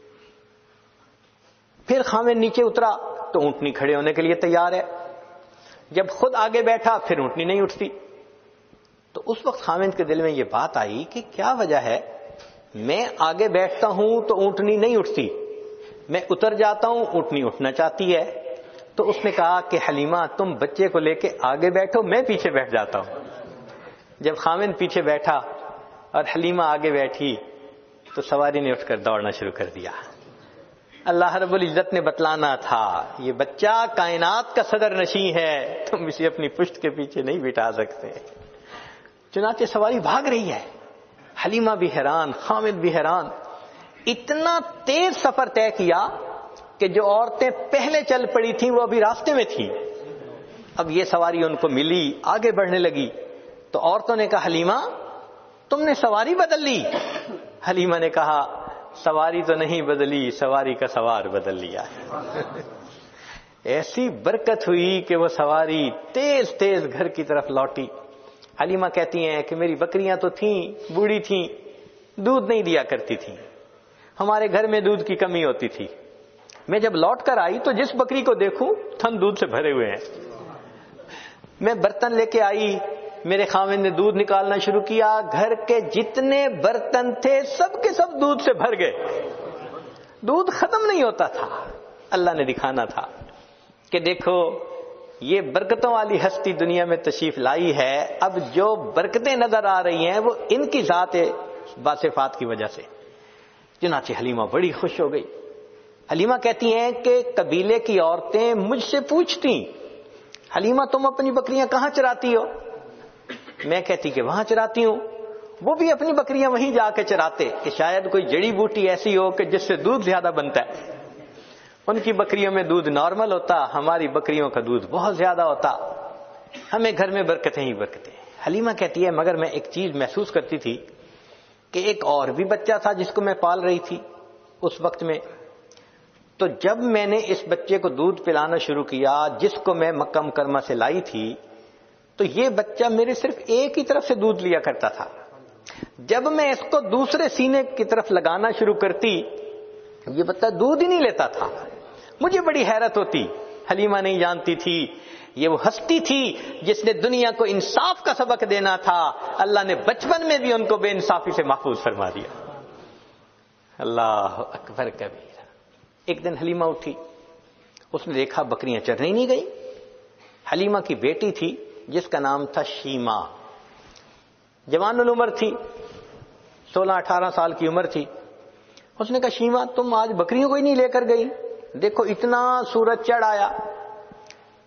پھر خامن نیچے اترا تو اونٹنی کھڑے ہونے کے لیے تیار ہے. جب خود آگے بیٹھا پھر اونٹنی نہیں اٹھتی. تو اس وقت خامن کے دل میں یہ بات آئی کہ کیا وجہ ہے، میں آگے بیٹھتا ہوں تو اونٹنی نہیں اٹھتی، میں اتر جاتا ہوں اونٹنی اٹھنا چاہتی ہے. تو اس نے کہا کہ حلیمہ تم بچے کو لے کے آگے بیٹھو، میں پیچھے بیٹھ جاتا ہوں. جب خامن پیچھے بیٹھا اور حلیمہ آگے بیٹھی تو سواری نے اٹھ کر دوڑنا شروع کر دیا. اللہ رب العزت نے بتلانا تھا یہ بچہ کائنات کا صدر نشین ہے، تم اسے اپنی پشت کے پیچھے نہیں بٹھا سکتے. چنانچہ سواری بھاگ رہی ہے. حلیمہ بھی حیران، خامد بھی حیران. اتنا تیز سفر طے کیا کہ جو عورتیں پہلے چل پڑی تھیں وہ ابھی راستے میں تھیں. اب یہ سواری ان کو ملی، آگے بڑھنے لگی. تو عورتوں نے کہا حلیمہ تم نے سواری بدل لی. حلیمہ نے کہا سواری تو نہیں بدلی، سواری کا سوار بدل لیا ہے. ایسی برکت ہوئی کہ وہ سواری تیز تیز گھر کی طرف لوٹی. حلیمہ کہتی ہیں کہ میری بکریاں تو تھیں، بوڑھی تھیں، دودھ نہیں دیا کرتی تھیں، ہمارے گھر میں دودھ کی کمی ہوتی تھی. میں جب لوٹ کر آئی تو جس بکری کو دیکھوں تھن دودھ سے بھرے ہوئے ہیں. میں برتن لے کے آئی، میرے خاوند نے دودھ نکالنا شروع کیا، گھر کے جتنے برتن تھے سب کے سب دودھ سے بھر گئے. دودھ ختم نہیں ہوتا تھا. اللہ نے دکھانا تھا کہ دیکھو یہ برکتوں والی ہستی دنیا میں تشریف لائی ہے. اب جو برکتیں نظر آ رہی ہیں وہ ان کی ذات باصفات کی وجہ سے. چنانچہ حلیمہ بڑی خوش ہو گئی. حلیمہ کہتی ہیں کہ قبیلے کی عورتیں مجھ سے پوچھتی حلیمہ تم اپنی بکریاں کہاں چراتی ہو؟ میں کہتی کہ وہاں چراتی ہوں. وہ بھی اپنی بکریاں وہیں جا کے چراتے کہ شاید کوئی جڑی بوٹی ایسی ہو کہ جس سے دودھ زیادہ بنتا ہے. ان کی بکریوں میں دودھ نارمل ہوتا، ہماری بکریوں کا دودھ بہت زیادہ ہوتا، ہمیں گھر میں برکتیں ہی برکتیں. حلیمہ کہتی ہے مگر میں ایک چیز محسوس کرتی تھی کہ ایک اور بھی بچہ تھا جس کو میں پال رہی تھی اس وقت میں. تو جب میں نے اس بچے کو دودھ پلانا شروع کیا جس کو میں مکہ مکرمہ سے لائی تھی، تو یہ بچہ میرے صرف ایک ہی طرف سے دودھ لیا کرتا تھا. جب میں اس کو دوسرے سینے کی طرف لگانا شروع کرتی یہ بچہ دودھ ہی نہیں لیتا تھا. مجھے بڑی حیرت ہوتی. حلیمہ نہیں جانتی تھی یہ وہ ہستی تھی جس نے دنیا کو انصاف کا سبق دینا تھا. اللہ نے بچپن میں بھی ان کو بے انصافی سے محفوظ فرما دیا. اللہ اکبر کبیر. ایک دن حلیمہ اٹھی، اس نے دیکھا بکریاں چرنے نہیں گئی. حلیمہ کی بیٹی تھی جس کا نام تھا شیما، جوان العمر تھی، سولہ اٹھارہ سال کی عمر تھی. اس نے کہا شیما تم آج بکریوں کو ہی نہیں لے کر گئی، دیکھو اتنا سورج چڑھ آیا.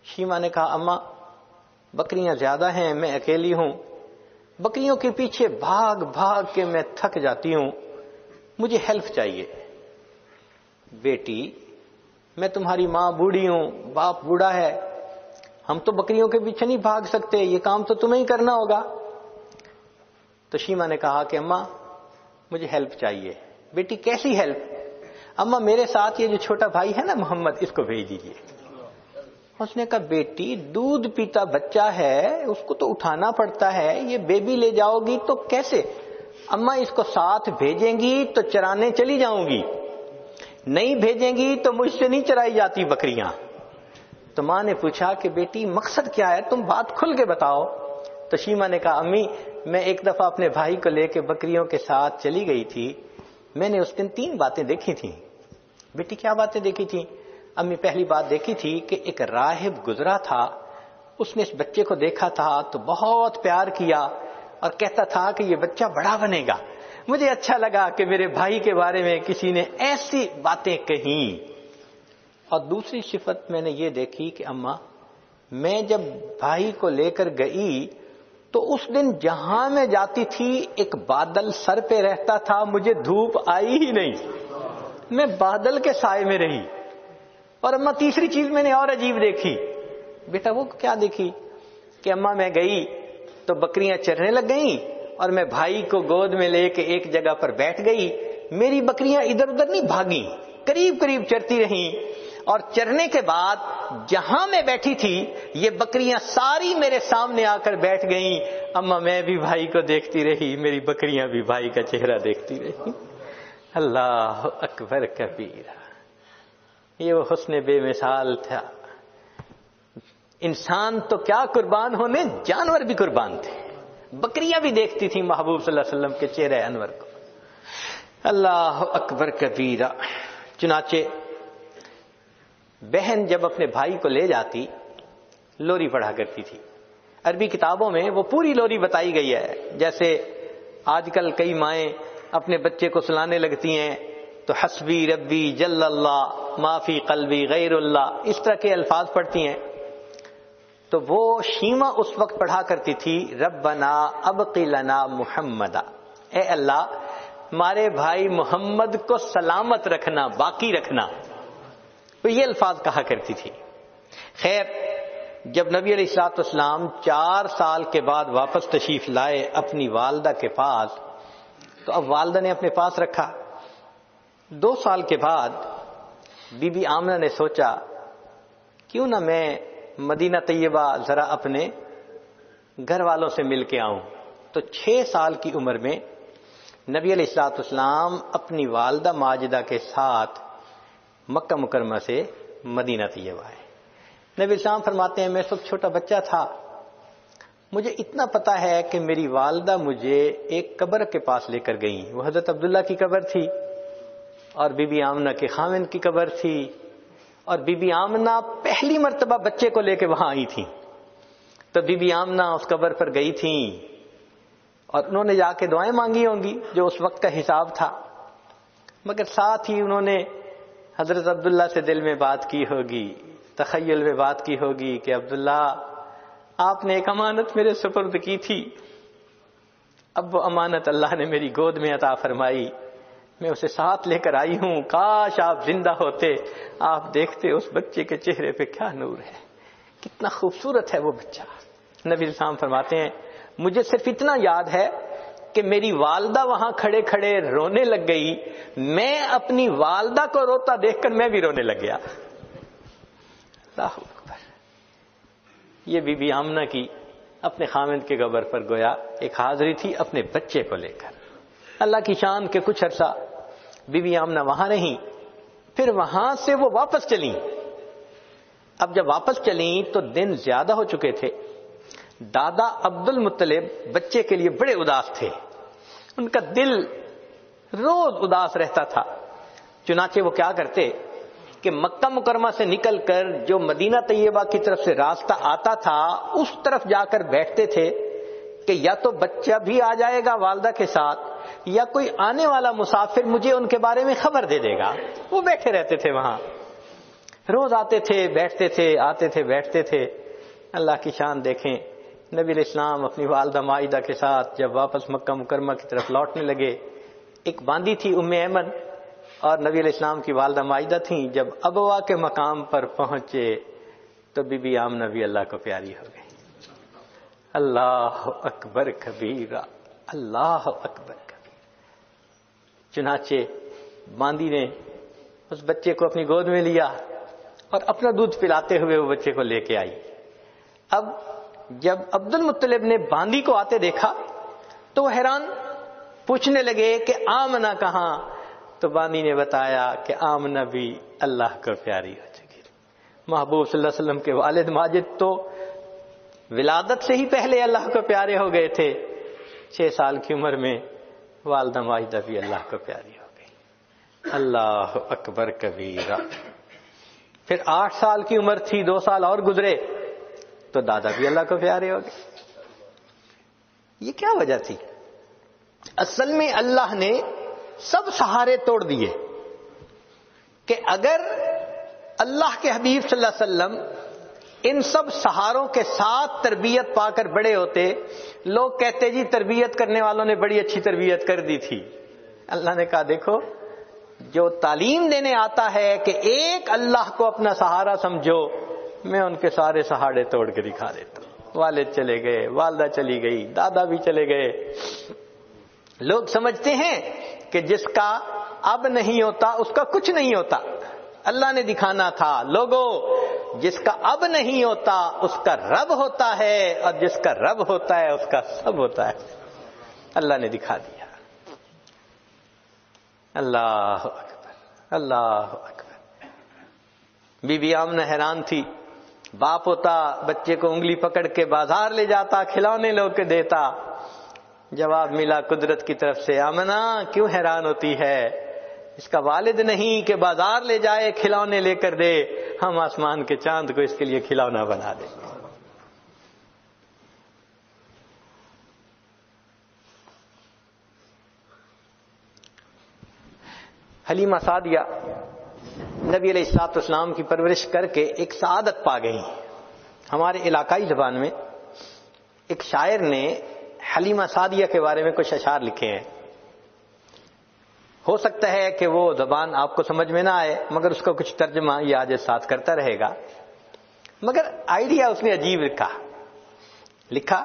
شیما نے کہا اماں بکریاں زیادہ ہیں، میں اکیلی ہوں، بکریوں کے پیچھے بھاگ بھاگ کے میں تھک جاتی ہوں، مجھے ہیلپ چاہیے۔ بیٹی میں تمہاری ماں بوڑھی ہوں، باپ بوڑھا ہے، ہم تو بکریوں کے پیچھے نہیں بھاگ سکتے، یہ کام تو تمہیں ہی کرنا ہوگا۔ تو شیما نے کہا کہ اماں مجھے ہیلپ چاہیے۔ بیٹی کیسی ہیلپ؟ اماں میرے ساتھ یہ جو چھوٹا بھائی ہے نا محمد، اس کو بھیج دیجیے۔ اس نے کہا بیٹی دودھ پیتا بچہ ہے، اس کو تو اٹھانا پڑتا ہے، یہ بیبی لے جاؤ گی تو کیسے؟ اماں اس کو ساتھ بھیجیں گی تو چرانے چلی جاؤں گی، نہیں بھیجیں گی تو مجھ سے نہیں چرائی جاتی بکریاں۔ تو ماں نے پوچھا کہ بیٹی مقصد کیا ہے، تم بات کھل کے بتاؤ۔ تو شیما نے کہا امی میں ایک دفعہ اپنے بھائی کو لے کے بکریوں کے ساتھ چلی گئی تھی، میں نے اس دن تین باتیں دیکھی تھیں۔ بیٹی کیا باتیں دیکھی تھیں؟ امی پہلی بات دیکھی تھی کہ ایک راہب گزرا تھا، اس نے اس بچے کو دیکھا تھا تو بہت پیار کیا اور کہتا تھا کہ یہ بچہ بڑا بنے گا۔ مجھے اچھا لگا کہ میرے بھائی کے بارے میں کسی نے ایسی باتیں کہیں۔ اور دوسری صفت میں نے یہ دیکھی کہ اماں میں جب بھائی کو لے کر گئی تو اس دن جہاں میں جاتی تھی ایک بادل سر پہ رہتا تھا، مجھے دھوپ آئی ہی نہیں، میں بادل کے سائے میں رہی۔ اور اماں تیسری چیز میں نے اور عجیب دیکھی۔ بیٹا وہ کیا دیکھی؟ کہ اماں میں گئی تو بکریاں چرنے لگ گئیں اور میں بھائی کو گود میں لے کے ایک جگہ پر بیٹھ گئی، میری بکریاں ادھر ادھر نہیں بھاگیں، قریب قریب چرتی رہیں، اور چرنے کے بعد جہاں میں بیٹھی تھی یہ بکریاں ساری میرے سامنے آ کر بیٹھ گئیں۔ اماں میں بھی بھائی کو دیکھتی رہی، میری بکریاں بھی بھائی کا چہرہ دیکھتی رہی۔ اللہ اکبر کبیرہ، یہ وہ حسن بے مثال تھا۔ انسان تو کیا قربان ہونے، جانور بھی قربان تھے، بکریاں بھی دیکھتی تھیں محبوب صلی اللہ علیہ وسلم کے چہرے انور کو۔ اللہ اکبر کبیرہ۔ چنانچہ بہن جب اپنے بھائی کو لے جاتی لوری پڑھا کرتی تھی۔ عربی کتابوں میں وہ پوری لوری بتائی گئی ہے، جیسے آج کل کئی مائیں اپنے بچے کو سلانے لگتی ہیں تو حسبی ربی جل اللہ ما فی قلبی غیر اللہ، اس طرح کے الفاظ پڑھتی ہیں۔ تو وہ شیما اس وقت پڑھا کرتی تھی ربنا ابقی لنا محمدا، اے اللہ ہمارے بھائی محمد کو سلامت رکھنا، باقی رکھنا، تو یہ الفاظ کہا کرتی تھی۔ خیر جب نبی علیہ الصلوۃ والسلام چار سال کے بعد واپس تشریف لائے اپنی والدہ کے پاس، تو اب والدہ نے اپنے پاس رکھا۔ دو سال کے بعد بی بی آمنہ نے سوچا کیوں نہ میں مدینہ طیبہ ذرا اپنے گھر والوں سے مل کے آؤں۔ تو چھ سال کی عمر میں نبی علیہ الصلوۃ والسلام اپنی والدہ ماجدہ کے ساتھ مکہ مکرمہ سے مدینہ طیبہ آئے۔ نبی السلام فرماتے ہیں میں اس وقت چھوٹا بچہ تھا، مجھے اتنا پتا ہے کہ میری والدہ مجھے ایک قبر کے پاس لے کر گئیں، وہ حضرت عبداللہ کی قبر تھی اور بی بی آمنہ کے خاوند کی قبر تھی، اور بی بی آمنہ پہلی مرتبہ بچے کو لے کے وہاں آئی تھی۔ تو بی بی آمنہ اس قبر پر گئی تھیں اور انہوں نے جا کے دعائیں مانگی ہوں گی جو اس وقت کا حساب تھا، مگر ساتھ ہی انہوں نے حضرت عبداللہ سے دل میں بات کی ہوگی، تخیل میں بات کی ہوگی کہ عبداللہ آپ نے ایک امانت میرے سپرد کی تھی، اب وہ امانت اللہ نے میری گود میں عطا فرمائی، میں اسے ساتھ لے کر آئی ہوں، کاش آپ زندہ ہوتے، آپ دیکھتے اس بچے کے چہرے پہ کیا نور ہے، کتنا خوبصورت ہے وہ بچہ۔ نبی السلام فرماتے ہیں مجھے صرف اتنا یاد ہے کہ میری والدہ وہاں کھڑے کھڑے رونے لگ گئی، میں اپنی والدہ کو روتا دیکھ کر میں بھی رونے لگ گیا۔ اللہ اکبر۔ یہ بی بی آمنہ کی اپنے خاوند کے قبر پر گویا ایک حاضری تھی اپنے بچے کو لے کر۔ اللہ کی شان کے کچھ عرصہ بی بی آمنہ وہاں رہیں، پھر وہاں سے وہ واپس چلیں۔ اب جب واپس چلیں تو دن زیادہ ہو چکے تھے، دادا عبد المطلب بچے کے لیے بڑے اداس تھے، ان کا دل روز اداس رہتا تھا۔ چنانچہ وہ کیا کرتے کہ مکہ مکرمہ سے نکل کر جو مدینہ طیبہ کی طرف سے راستہ آتا تھا اس طرف جا کر بیٹھتے تھے کہ یا تو بچہ بھی آ جائے گا والدہ کے ساتھ یا کوئی آنے والا مسافر مجھے ان کے بارے میں خبر دے دے گا، وہ بیٹھے رہتے تھے وہاں۔ روز آتے تھے بیٹھتے تھے، آتے تھے بیٹھتے تھے. اللہ کی شان دیکھیں، نبی علیہ السلام اپنی والدہ مائدہ کے ساتھ جب واپس مکہ مکرمہ کی طرف لوٹنے لگے، ایک باندی تھی ام ایمن اور نبی علیہ السلام کی والدہ مائدہ تھیں. جب ابوا کے مقام پر پہنچے تو بی بی آمنہ بھی اللہ کو پیاری ہو گئی. اللہ اکبر کبیرہ، اللہ اکبر کبیرہ. چنانچہ باندی نے اس بچے کو اپنی گود میں لیا اور اپنا دودھ پلاتے ہوئے وہ بچے کو لے کے آئی. اب جب عبد المطلب نے باندی کو آتے دیکھا تو وہ حیران، پوچھنے لگے کہ آمنہ کہاں؟ تو باندی نے بتایا کہ آمنہ بھی اللہ کو پیاری ہو چکی. محبوب صلی اللہ علیہ وسلم کے والد ماجد تو ولادت سے ہی پہلے اللہ کو پیارے ہو گئے تھے. چھ سال کی عمر میں والدہ ماجدہ بھی اللہ کو پیاری ہو گئی. اللہ اکبر کبیرہ. پھر آٹھ سال کی عمر تھی، دو سال اور گزرے تو دادا بھی اللہ کو پیارے ہو گئے. یہ کیا وجہ تھی؟ اصل میں اللہ نے سب سہارے توڑ دیے کہ اگر اللہ کے حبیب صلی اللہ علیہ وسلم ان سب سہاروں کے ساتھ تربیت پا کر بڑے ہوتے، لوگ کہتے جی تربیت کرنے والوں نے بڑی اچھی تربیت کر دی تھی. اللہ نے کہا دیکھو، جو تعلیم دینے آتا ہے کہ ایک اللہ کو اپنا سہارا سمجھو، میں ان کے سارے سہارے توڑ کے دکھا دیتا ہوں. والد چلے گئے، والدہ چلی گئی، دادا بھی چلے گئے. لوگ سمجھتے ہیں کہ جس کا اب نہیں ہوتا اس کا کچھ نہیں ہوتا. اللہ نے دکھانا تھا لوگوں، جس کا اب نہیں ہوتا اس کا رب ہوتا ہے، اور جس کا رب ہوتا ہے اس کا سب ہوتا ہے. اللہ نے دکھا دیا. اللہ اکبر، اللہ اکبر. بی بی آمنہ حیران تھی. باپ ہوتا بچے کو انگلی پکڑ کے بازار لے جاتا، کھلونے لو کے دیتا. جواب ملا قدرت کی طرف سے، آمنہ کیوں حیران ہوتی ہے؟ اس کا والد نہیں کہ بازار لے جائے کھلونے لے کر دے، ہم آسمان کے چاند کو اس کے لیے کھلونا بنا دیں. حلیمہ سعدیہ نبی علیہ الصلوۃ والسلام کی پرورش کر کے ایک سعادت پا گئی. ہمارے علاقائی زبان میں ایک شاعر نے حلیمہ سعدیہ کے بارے میں کچھ اشعار لکھے ہیں. ہو سکتا ہے کہ وہ زبان آپ کو سمجھ میں نہ آئے، مگر اس کا کچھ ترجمہ یہ آج ساتھ کرتا رہے گا. مگر آئیڈیا اس نے عجیب لکھا لکھا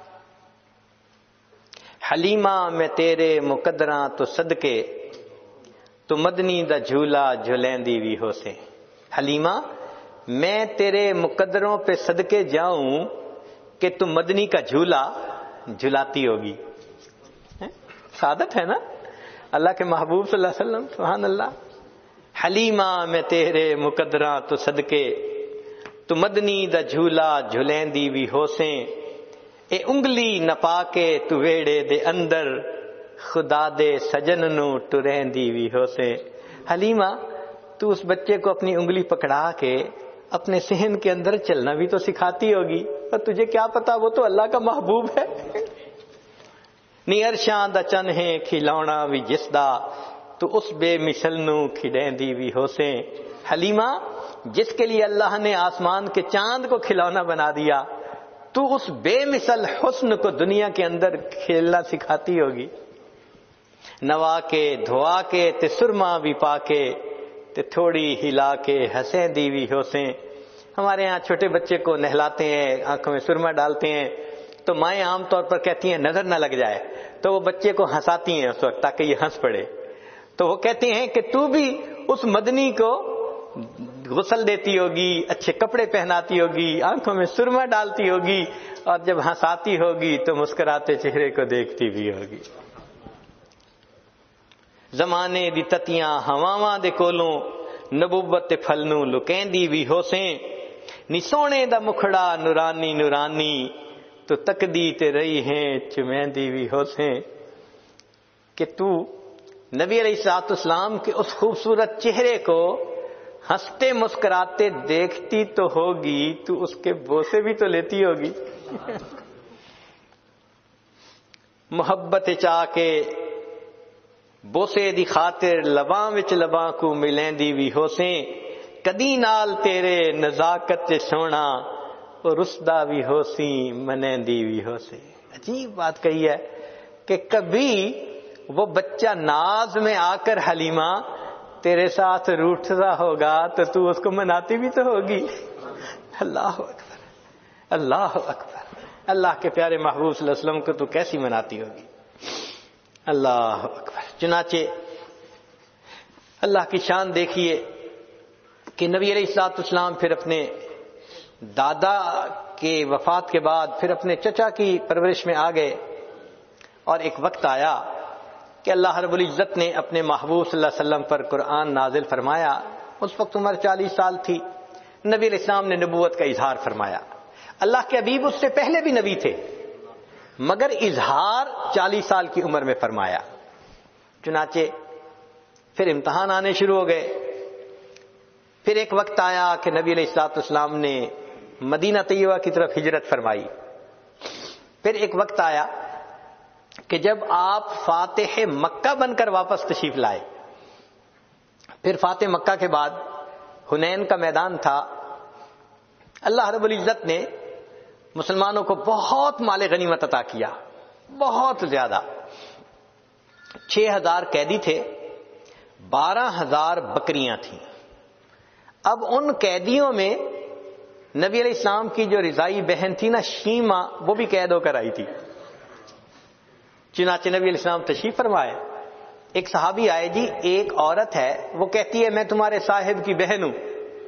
حلیمہ میں تیرے مقدراں تو صدقے، تو مدنی دا جھولا جھلیندی بھی ہو سے. حلیمہ میں تیرے مقدروں پہ صدقے جاؤں کہ تم مدنی کا جھولا جھلاتی ہوگی. سعادت ہے نا اللہ کے محبوب صلی اللہ علیہ وسلم. سبحان اللہ. حلیمہ میں تیرے مقدراں تو صدقے، تو مدنی دا جھولا جھلیندی بھی ہو سے. اے انگلی نپا کے تو ویڑے دے اندر، خدا دے سجن نو ٹریندی بھی ہو سے. حلیمہ تو اس بچے کو اپنی انگلی پکڑا کے اپنے صحن کے اندر چلنا بھی تو سکھاتی ہوگی، اور تجھے کیا پتا وہ تو اللہ کا محبوب ہے. نی عرشاں دا چن ہے کھلونا بھی جس دا، تو اس بے مثل نو کھڑیندی بھی ہو سے. حلیمہ جس کے لیے اللہ نے آسمان کے چاند کو کھلونا بنا دیا، تو اس بے مثل حسن کو دنیا کے اندر کھیلنا سکھاتی ہوگی. نوا کے دھوا کے تے سرما بھی پا کے، تے تھوڑی ہلا کے ہنسیں دی بھی ہو سے. ہمارے ہاں چھوٹے بچے کو نہلاتے ہیں، آنکھوں میں سرما ڈالتے ہیں، تو مائیں عام طور پر کہتی ہیں نظر نہ لگ جائے، تو وہ بچے کو ہنساتی ہیں اس وقت تاکہ یہ ہنس پڑے. تو وہ کہتے ہیں کہ تو بھی اس مدنی کو غسل دیتی ہوگی، اچھے کپڑے پہناتی ہوگی، آنکھوں میں سرما ڈالتی ہوگی، اور جب ہنساتی ہوگی تو مسکراتے چہرے کو دیکھتی بھی ہوگی. زمانے دی تتیاں ہواواں دے کولوں، نبوت تے پھلنوں لکیندی بھی ہو سے. نی سونے دا مکھڑا نورانی نورانی، تو تکدی تے رہی ہیں چمیندی بھی ہو سے. کہ تو نبی علیہ الصلوۃ والسلام کے اس خوبصورت چہرے کو ہنستے مسکراتے دیکھتی تو ہوگی، تو اس کے بوسے بھی تو لیتی ہوگی. محبت چاہ کے بوسے دی خاطر لباں وچ لباں کو ملیندی بھی ہو سے. کدی نال تیرے نزاکت سونا وہ رسدہ بھی ہو سی منیندی بھی ہو سی. عجیب بات کہی ہے کہ کبھی وہ بچہ ناز میں آ کر حلیمہ تیرے ساتھ روٹھتا ہوگا تو تو اس کو مناتی بھی تو ہوگی. اللہ اکبر اللہ اکبر. اللہ کے پیارے محبوب صلی اللہ علیہ وسلم کو تو کیسی مناتی ہوگی. اللہ اکبر. چنانچہ اللہ کی شان دیکھیے کہ نبی علیہ الصلوۃ والسلام پھر اپنے دادا کے وفات کے بعد پھر اپنے چچا کی پرورش میں آ گئے، اور ایک وقت آیا کہ اللہ رب العزت نے اپنے محبوب صلی اللہ علیہ وسلم پر قرآن نازل فرمایا. اس وقت عمر چالیس سال تھی. نبی علیہ السلام نے نبوت کا اظہار فرمایا. اللہ کے حبیب اس سے پہلے بھی نبی تھے مگر اظہار چالیس سال کی عمر میں فرمایا. چنانچہ پھر امتحان آنے شروع ہو گئے. پھر ایک وقت آیا کہ نبی علیہ الصلوۃ والسلام نے مدینہ طیبہ کی طرف ہجرت فرمائی. پھر ایک وقت آیا کہ جب آپ فاتح مکہ بن کر واپس تشریف لائے. پھر فاتح مکہ کے بعد حنین کا میدان تھا. اللہ رب العزت نے مسلمانوں کو بہت مال غنیمت عطا کیا، بہت زیادہ. چھ ہزار قیدی تھے، بارہ ہزار بکریاں تھیں. اب ان قیدیوں میں نبی علیہ السلام کی جو رضائی بہن تھی نا شیما، وہ بھی قید ہو کر آئی تھی. چنانچہ نبی علیہ السلام تشریف فرمائے. ایک صحابی آئے، جی ایک عورت ہے وہ کہتی ہے میں تمہارے صاحب کی بہن ہوں.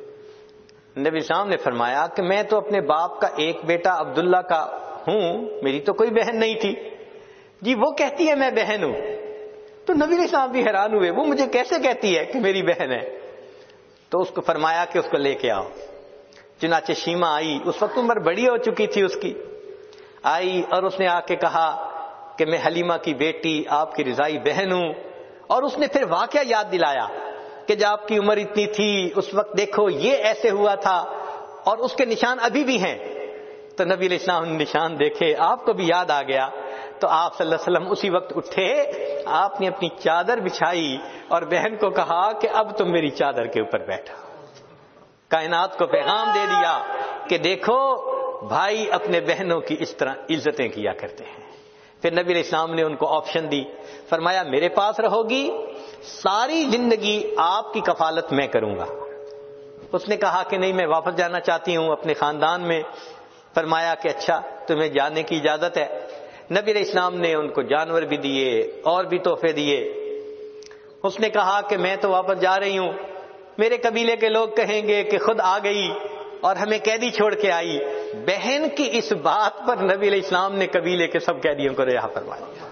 نبی السلام نے فرمایا کہ میں تو اپنے باپ کا ایک بیٹا عبداللہ کا ہوں، میری تو کوئی بہن نہیں تھی. جی وہ کہتی ہے میں بہن ہوں. تو نبی علیہ السلام بھی حیران ہوئے، وہ مجھے کیسے کہتی ہے کہ میری بہن ہے؟ تو اس کو فرمایا کہ اس کو لے کے آؤ. چنانچہ شیما آئی، اس وقت عمر بڑی ہو چکی تھی اس کی. آئی اور اس نے آ کے کہا کہ میں حلیمہ کی بیٹی آپ کی رضائی بہن ہوں. اور اس نے پھر واقعہ یاد دلایا کہ جب آپ کی عمر اتنی تھی اس وقت دیکھو یہ ایسے ہوا تھا، اور اس کے نشان ابھی بھی ہیں. تو نبی علیہ السلام نے نشان دیکھے، آپ کو بھی یاد آ گیا. تو آپ صلی اللہ علیہ وسلم اسی وقت اٹھے، آپ نے اپنی چادر بچھائی اور بہن کو کہا کہ اب تم میری چادر کے اوپر بیٹھا. کائنات کو پیغام دے دیا کہ دیکھو بھائی اپنے بہنوں کی اس طرح عزتیں کیا کرتے ہیں. پھر نبی علیہ السلام نے ان کو آپشن دی، فرمایا میرے پاس رہو گی، ساری زندگی آپ کی کفالت میں کروں گا. اس نے کہا کہ نہیں میں واپس جانا چاہتی ہوں اپنے خاندان میں. فرمایا کہ اچھا تمہیں جانے کی اجازت ہے. نبی علیہ السلام نے ان کو جانور بھی دیے اور بھی تحفے دیے. اس نے کہا کہ میں تو واپس جا رہی ہوں، میرے قبیلے کے لوگ کہیں گے کہ خود آ گئی اور ہمیں قیدی چھوڑ کے آئی. بہن کی اس بات پر نبی علیہ السلام نے قبیلے کے سب قیدیوں کو رہا فرما دیا.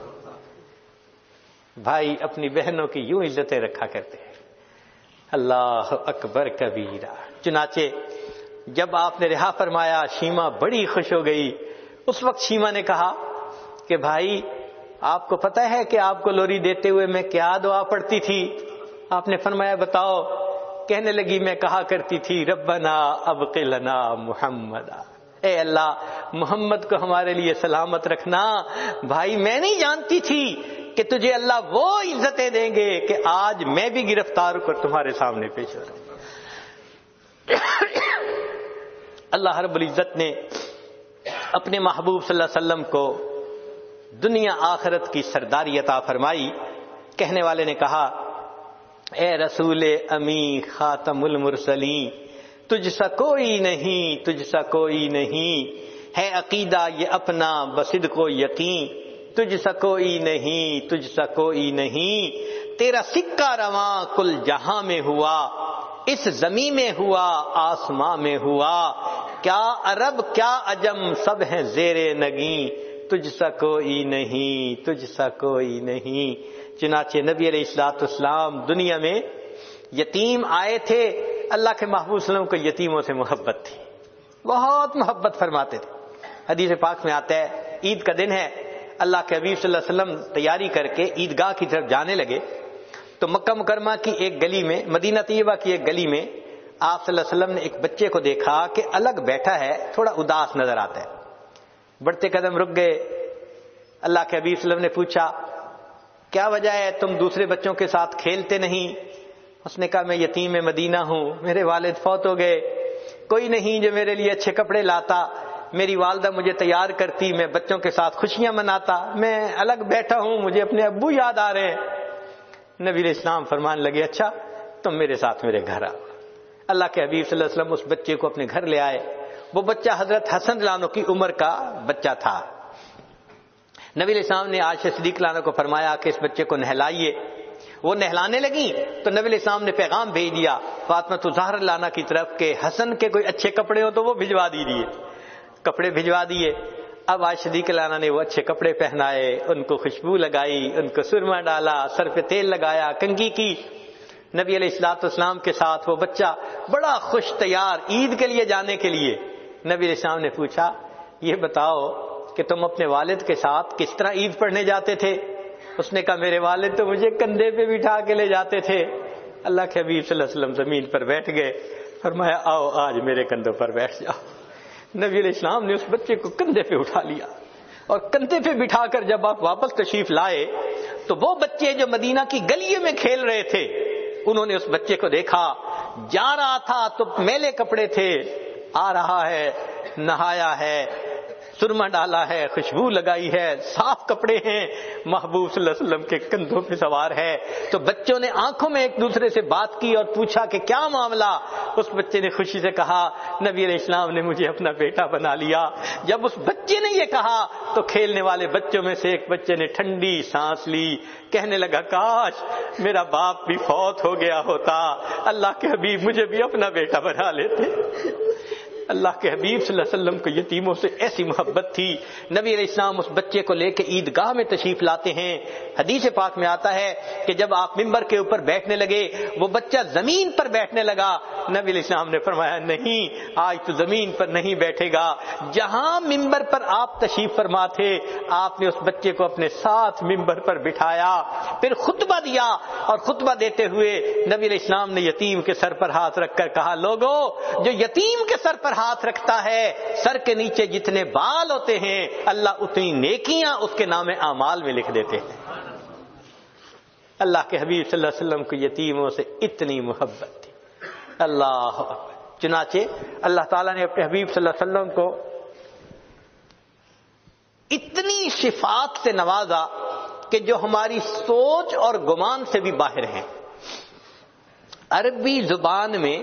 بھائی اپنی بہنوں کی یوں عزتیں رکھا کرتے ہیں. اللہ اکبر کبیرہ. چنانچہ جب آپ نے رہا فرمایا شیما بڑی خوش ہو گئی. اس وقت شیما نے کہا کہ بھائی آپ کو پتہ ہے کہ آپ کو لوری دیتے ہوئے میں کیا دعا پڑھتی تھی؟ آپ نے فرمایا بتاؤ. کہنے لگی میں کہا کرتی تھی ربنا ابق لنا محمد، اے اللہ محمد کو ہمارے لیے سلامت رکھنا. بھائی میں نہیں جانتی تھی کہ تجھے اللہ وہ عزتیں دیں گے کہ آج میں بھی گرفتار ہو کر تمہارے سامنے پیش ہو رہا ہوں. اللہ رب العزت نے اپنے محبوب صلی اللہ علیہ وسلم کو دنیا آخرت کی سرداری عطا فرمائی. کہنے والے نے کہا اے رسول امی خاتم المرسلین، تجھ سا کوئی نہیں، تجھ سا کوئی نہیں ہے عقیدہ یہ اپنا بصدق و یقین. تجھ سا کوئی نہیں، تجھ سا کوئی نہیں، تیرا سکہ رواں کل جہاں میں ہوا، اس زمین میں ہوا آسماں میں ہوا، کیا عرب کیا عجم سب ہیں زیر نگیں، تجھ سا کوئی نہیں، تجھ سا کوئی نہیں. چنانچہ نبی علیہ الصلوۃ والسلام دنیا میں یتیم آئے تھے. اللہ کے محبوب صلی اللہ علیہ وسلم کو یتیموں سے محبت تھی، بہت محبت فرماتے تھے. حدیث پاک میں آتا ہے عید کا دن ہے، اللہ کے حبیب صلی اللہ علیہ وسلم تیاری کر کے عیدگاہ کی طرف جانے لگے تو مکہ مکرمہ کی ایک گلی میں، مدینہ طیبہ کی ایک گلی میں آپ صلی اللہ علیہ وسلم نے ایک بچے کو دیکھا کہ الگ بیٹھا ہے، تھوڑا اداس نظر آتا ہے. بڑھتے قدم رک گئے. اللہ کے حبیب صلی اللہ علیہ وسلم نے پوچھا کیا وجہ ہے، تم دوسرے بچوں کے ساتھ کھیلتے نہیں؟ اس نے کہا میں یتیم مدینہ ہوں، میرے والد فوت ہو گئے، کوئی نہیں جو میرے لیے اچھے کپڑے لاتا، میری والدہ مجھے تیار کرتی، میں بچوں کے ساتھ خوشیاں مناتا، میں الگ بیٹھا ہوں، مجھے اپنے ابو یاد آ رہے ہیں۔ نبی علیہ السلام فرمان لگے اچھا تم میرے ساتھ میرے گھر آؤ۔ اللہ کے حبیب صلی اللہ علیہ وسلم اس بچے کو اپنے گھر لے آئے۔ وہ بچہ حضرت حسن رضی اللہ عنہ کی عمر کا بچہ تھا۔ نبی علیہ السلام نے عائشہ صدیقہ رضی اللہ عنہا کو فرمایا کہ اس بچے کو نہلائیے۔ وہ نہلانے لگیں تو نبی علیہ السلام نے پیغام بھیج دیا فاطمہ الزہرا رضی اللہ عنہا کی طرف کہ حسن کے کوئی اچھے کپڑے ہو تو وہ بھجوا دیجیے۔ کپڑے بھجوا دیے۔ اب عائشہ صدیقہ رضی اللہ عنہا نے وہ اچھے کپڑے پہنائے، ان کو خوشبو لگائی، ان کو سرما ڈالا، سر پہ تیل لگایا، کنگھی کی۔ نبی علیہ الصلوۃ والسلام کے ساتھ وہ بچہ بڑا خوش تیار عید کے لیے جانے کے لیے۔ نبی علیہ السلام نے پوچھا یہ بتاؤ کہ تم اپنے والد کے ساتھ کس طرح عید پڑھنے جاتے تھے؟ اس نے کہا میرے والد تو مجھے کندھے پہ بٹھا کے لے جاتے تھے۔ اللہ کے حبیب صلی اللہ علیہ وسلم زمین پر بیٹھ گئے، فرمایا آؤ آج میرے کندھوں پر بیٹھ جاؤ۔ نبی علیہ السلام نے اس بچے کو کندھے پہ اٹھا لیا اور کندھے پہ بٹھا کر جب آپ واپس تشریف لائے تو وہ بچے جو مدینہ کی گلیوں میں کھیل رہے تھے انہوں نے اس بچے کو دیکھا، جا رہا تھا تو میلے کپڑے تھے، آ رہا ہے نہایا ہے، سرما ڈالا ہے، خوشبو لگائی ہے، صاف کپڑے ہیں، محبوب صلی اللہ علیہ وسلم کے کندھوں پہ سوار ہے۔ تو بچوں نے آنکھوں میں ایک دوسرے سے بات کی اور پوچھا کہ کیا معاملہ؟ اس بچے نے خوشی سے کہا نبی علیہ السلام نے مجھے اپنا بیٹا بنا لیا۔ جب اس بچے نے یہ کہا تو کھیلنے والے بچوں میں سے ایک بچے نے ٹھنڈی سانس لی، کہنے لگا کاش میرا باپ بھی فوت ہو گیا ہوتا، اللہ کے حبیب مجھے بھی اپنا بیٹا بنا لیتے۔ اللہ کے حبیب صلی اللہ علیہ وسلم کو یتیموں سے ایسی محبت تھی۔ نبی علیہ السلام اس بچے کو لے کے عیدگاہ میں تشریف لاتے ہیں۔ حدیث پاک میں آتا ہے کہ جب آپ ممبر کے اوپر بیٹھنے لگے وہ بچہ زمین پر بیٹھنے لگا۔ نبی علیہ السلام نے فرمایا نہیں آج تو زمین پر نہیں بیٹھے گا، جہاں ممبر پر آپ تشریف فرما تھے آپ نے اس بچے کو اپنے ساتھ ممبر پر بٹھایا، پھر خطبہ دیا اور خطبہ دیتے ہوئے نبی علیہ السلام نے یتیم کے سر پر ہاتھ رکھ کر کہا لوگو جو یتیم کے سر پر ہاتھ رکھتا ہے سر کے نیچے جتنے بال ہوتے ہیں اللہ اتنی نیکیاں اس کے نام اعمال میں لکھ دیتے ہیں۔ اللہ کے حبیب صلی اللہ علیہ وسلم کو یتیموں سے اتنی محبت تھی۔ اللہ چنانچہ اللہ تعالیٰ نے اپنے حبیب صلی اللہ علیہ وسلم کو اتنی صفات سے نوازا کہ جو ہماری سوچ اور گمان سے بھی باہر ہیں۔ عربی زبان میں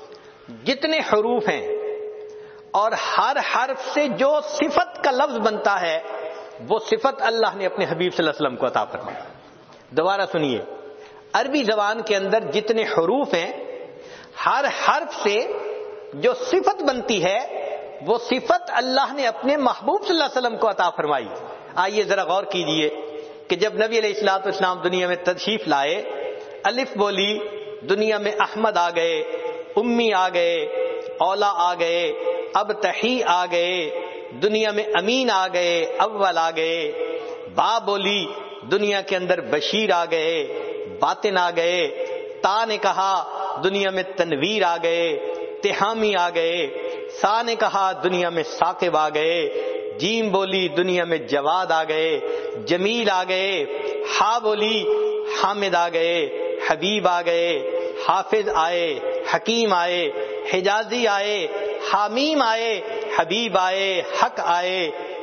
جتنے حروف ہیں اور ہر حرف سے جو صفت کا لفظ بنتا ہے وہ صفت اللہ نے اپنے حبیب صلی اللہ علیہ وسلم کو عطا فرمائی۔ دوبارہ سنیے، عربی زبان کے اندر جتنے حروف ہیں ہر حرف سے جو صفت بنتی ہے وہ صفت اللہ نے اپنے محبوب صلی اللہ علیہ وسلم کو عطا فرمائی۔ آئیے ذرا غور کیجئے کہ جب نبی علیہ الصلوۃ والسلام دنیا میں تشریف لائے، الف بولی، دنیا میں احمد آ گئے، امی آ گئے، اولا آ گئے، اب تحی آ گئے، دنیا میں امین آ گئے، اول آ گئے، با بولی، دنیا کے اندر بشیر آ گئے، باطن آ گئے، تا نے کہا دنیا میں تنویر آ گئے، تہامی آ گئے، سا نے کہا دنیا میں ثاقب آ گئے، جیم بولی دنیا میں جواد آ گئے، جمیل آ گئے، ہا بولی حامد آ گئے، حبیب آ گئے، حافظ آئے، حکیم آئے، حجازی آئے، حامیم آئے، حبیب آئے، حق آئے،